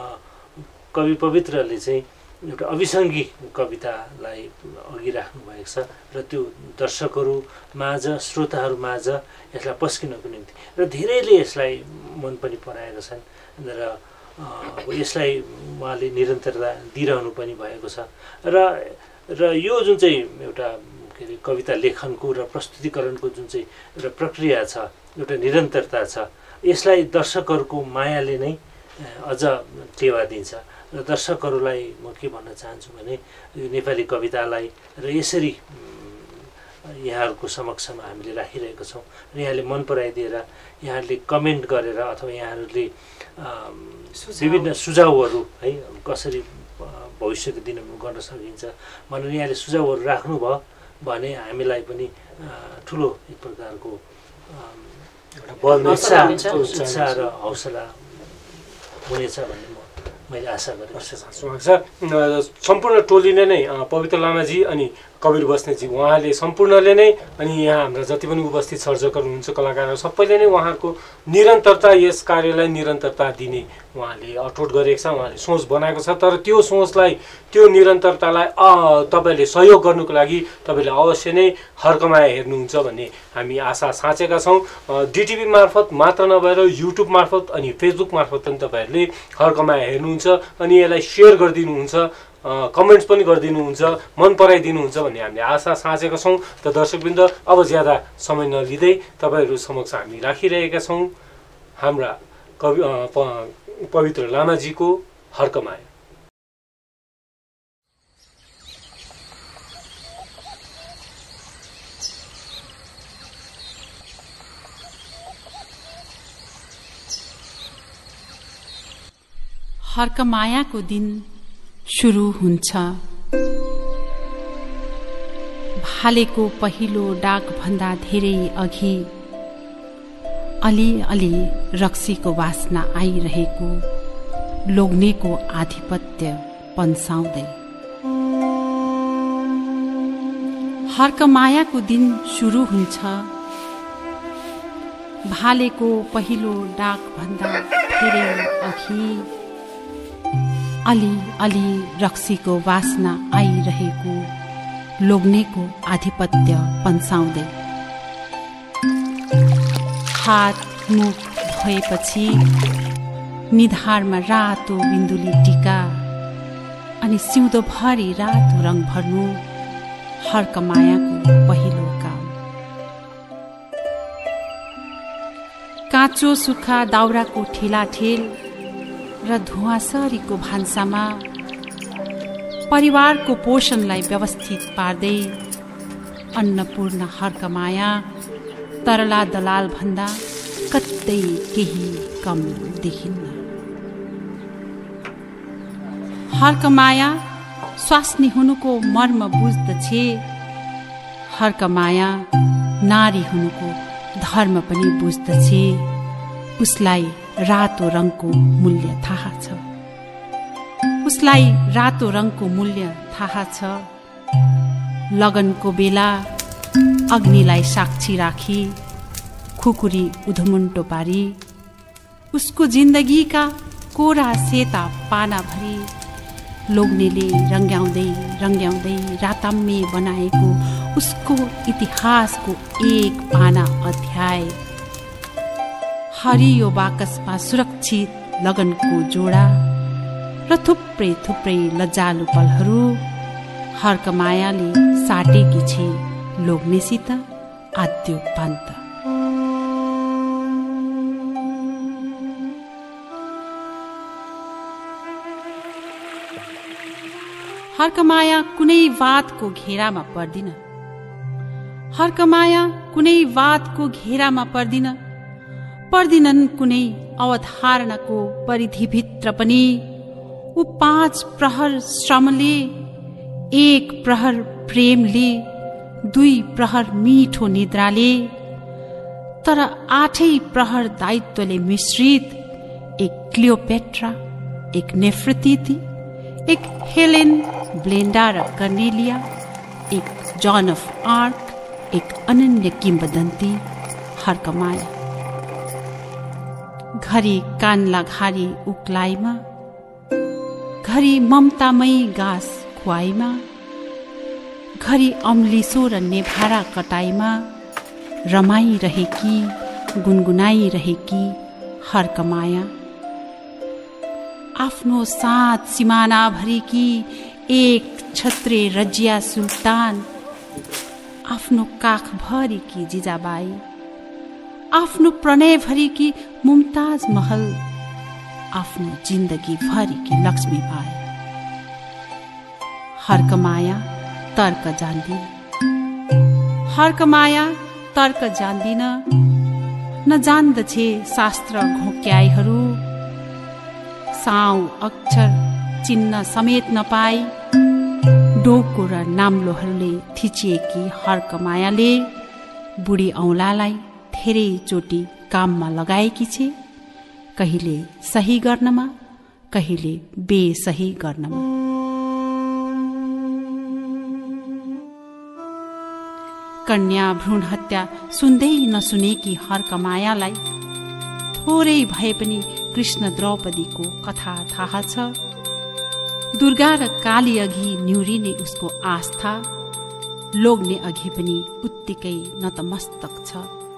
कवि पवित्रले चाहिँ एउटा अभिसङ्गी कवितालाई अघि राख्नु भएको छ र त्यो दर्शकहरू माझ, श्रोताहरू माझ यसलाई पस्किनको निम्ति र धेरैले यसलाई मन पनि पराएका छन् र यसलाई उहाँले निरन्तरता दिइरहनु पनि भएको छ। र यो जुन चाहिँ एउटा के अरे कविता लेखनको र प्रस्तुतिकरणको जुन चाहिँ एउटा प्रक्रिया छ, एउटा निरन्तरता छ, यसलाई दर्शकहरूको मायाले नै अझ टेवा दिन्छ। र दर्शकहरूलाई म के भन्न चाहन्छु भने यो नेपाली कवितालाई र यसरी यहाँहरूको समक्षमा हामीले राखिरहेका छौँ र यहाँले मन पराइदिएर यहाँहरूले कमेन्ट गरेर अथवा यहाँहरूले विभिन्न सुझावहरू है कसरी भविष्यको दिनमा गर्न सकिन्छ भनेर यहाँले सुझावहरू राख्नुभयो भने हामीलाई पनि ठुलो एक प्रकारको उत्साह र हौसला हुनेछ भन्ने मैले आशा गरेको छु। सम्पूर्ण टोलीले नै पवित्र लामाजी अनि कवीर बस्नेतजी उहाँले सम्पूर्णले नै अनि यहाँ हाम्रा जति पनि उपस्थित सर्जकहरू हुनुहुन्छ कलाकारहरू सबैले नै उहाँको निरन्तरता यस कार्यलाई निरन्तरता दिने उहाँले अठोट गरेको छ उहाँले सोच बनाएको छ तर त्यो सोचलाई त्यो निरन्तरतालाई तपाईले सहयोग गर्नुको लागि तपाईले अवश्य नै हर्कमाया हेर्नुहुन्छ भन्ने हामी आशा साँचेका छौँ डिटिभी मार्फत मात्र नभएर युट्युब मार्फत अनि फेसबुक मार्फत पनि तपाईहरूले हर्कमाया हेर्नुहुन्छ अनि यसलाई सेयर गरिदिनुहुन्छ कमेन्ट्स पनि गरिदिनुहुन्छ मन पराइदिनुहुन्छ भन्ने हामीले आशा साँचेका छौँ त दर्शकवृन्द अब ज्यादा समय नलिँदै तपाईँहरू समक्ष हामी राखिरहेका छौँ हाम्रा पवित्र लामाजीको हर्कमाया। हर्कमायाको दिन सुरु हुन्छ भालेको पहिलो डाकभन्दा धेरै अघि अलि अलि रक्सीको वासना आइरहेको लोग्नेको आधिपत्य पन्साउँदै हर्कमायाको दिन सुरु हुन्छ भालेको पहिलो डाकभन्दा धेरै अघि अलि अलि रक्सीको वासना आइरहेको लोग्नेको आधिपत्य पन्साउँदै हात मुख धोएपछि निधारमा रातो बिन्दुली टीका अनि सिउँदोभरि रातो रङ भर्नु हर्कमायाको पहिलो काम। काँचो सुक्खा दाउराको ठेलाठेल र धुवाँसरीको भान्सामा परिवारको पोषणलाई व्यवस्थित पार्दै अन्नपूर्ण हर्कमाया तरला दलाल भन्दा कतै केही कम देखिन्न। हर्कमाया स्वास्नी हुनुको मर्म बुझ्दछे हर्कमाया नारी हुनुको धर्म पनि बुझ्दछे उसलाई रातो रङको मूल्य थाहा छ उसलाई रातो रङको मूल्य थाहा छ। लगनको बेला अग्निलाई साक्षी राखी खुकुरी उधमुन्टो पारी उसको जिन्दगीका कोरा सेता पानाभरि लोग्नेले रङ्ग्याउँदै रङ्ग्याउँदै राताम्मे बनाएको उसको इतिहासको एक पाना अध्याय हरियो बाकसमा सुरक्षित लगनको जोडा र थुप्रै थुप्रै लज्जालु पलहरू हर्कमायाले साटेकी छे लोग्नेसित आद्योपान्त। हर्कमाया कुनै वादको घेरामा पर्दिन हर्कमाया कुनै वादको घेरामा पर्दिनन् कुनै अवधारणाको परिधिभित्र पनि ऊ 5 प्रहर श्रमले 1 प्रहर प्रेमले 2 प्रहर मिठो निद्राले तर 8 प्रहर दायित्वले मिश्रित एक क्लियोपेट्रा एक नेफ्रतिति एक हेलेन ब्लेन्डा र कर्नेलिया एक जन अफ आर्क एक अनन्य किंवदन्ती हर्कमाया। घरी कान्ला घारी उक्लाइमा घरी ममतामयी गाँस खुवाइमा घरी अम्लिसो र नेभारा कटाइमा रमाइरहेकी गुनगुनाइरहेकी हर्कमाया आफ्नो सात सिमानाभरिकी एक छत्रे रजिया सुल्तान आफ्नो काखभरिकी जिजाबाई आफ्नो प्रणयभरिकी मुमताज महल आफ्नो जिन्दगी भरिकी लक्ष्मीबाई हर्कमाया तर्क जान्दिन हर्कमाया तर्क जान्दिन नजान्दछे शास्त्र घोक्याइहरू साउ अक्षर चिन्ह समेत नपाई डोको र नाम्लोहरूले थिचिएकी हर्कमायाले बुढी औँलालाई धेरै चोटि काममा लगाएकी छे कहिले सही गर्नमा कहिले बेसही गर्नमा। कन्या भ्रूण हत्या सुन्दै नसुनेकी हर्कमायालाई थोरै भए पनि कृष्ण द्रौपदीको कथा थाहा छ। दुर्गा र काली अघि न्युरिने उसको आस्था लोग्ने अघि पनि उत्तिकै नतमस्तक छ।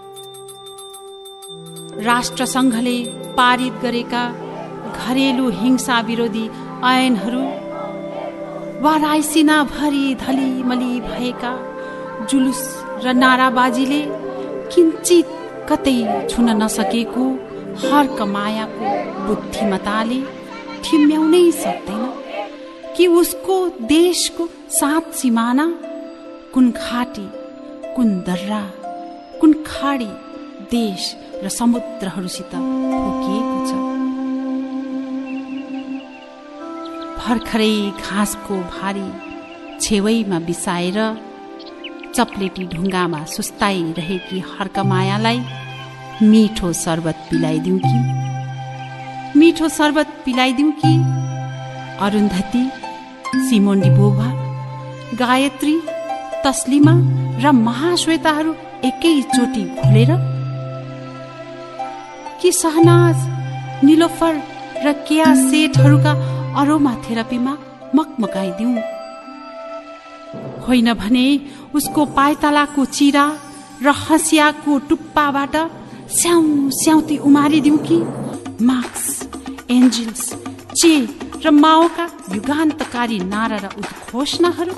राष्ट्रसङ्घले पारित गरेका घरेलु हिंसा विरोधी ऐनहरू वा रायसिनाभरि धलीमली भएका जुलुस र नाराबाजीले किञ्चित कतै छुन नसकेको हर्कमायाको बुद्धिमताले ठिम्याउनै सक्दैन कि उसको देशको 7 सिमाना कुन घाटी, कुन दर्रा, कुन खाडी, देश र समुद्रहरूसित फुकिएको छ। भर्खरै घाँसको भारी छेवैमा बिसाएर चप्लेटी ढुङ्गामा सुस्ताइरहेकी हर्कमायालाई मिठो शरबत पिलाइदिउँ कि, मिठो शरबत पिलाइदिउँ कि अरुन्धती, सिमोन डिबोभा, गायत्री, तस्लिमा र महाश्वेताहरू एकैचोटि घुलेर, कि सहनाज, निलोफर र केया सेठहरूका अरोमा थेरापीमा मकमकाइदिउँ। होइन भने उसको पाइतालाको चिरा र हँसियाको टुप्पाबाट स्याउ स्याउती उमारिदिउँ कि मार्क्स, एन्जल्स, चे र माओका युगान्तकारी नारा र उद्घोषणाहरू,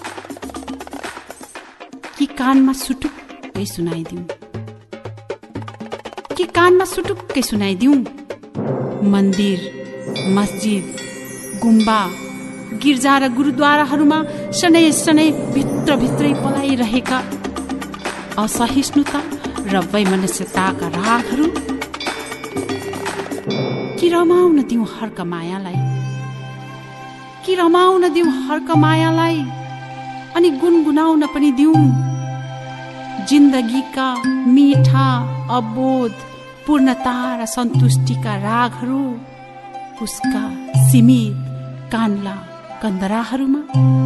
कि कानमा सुटुक्कै सुनाइदिउँ, कि कानमा सुटुक्कै सुनाइदिउँ। मन्दिर, मस्जिद, गुम्बा, गिर्जा र गुरुद्वाराहरूमा शनै शनै भित्रभित्रै पलाइरहेका असहिष्णुता र वैमनस्यताका रागहरू, कि रमाउन दिउँ हर्कमायालाई, कि रमाउन दिउँ हर्कमायालाई अनि गुनगुनाउन पनि दिउँ जिन्दगीका मिठा अबोध पूर्णता र सन्तुष्टिका रागहरू उसका सीमित कान्ला कन्दराहरूमा।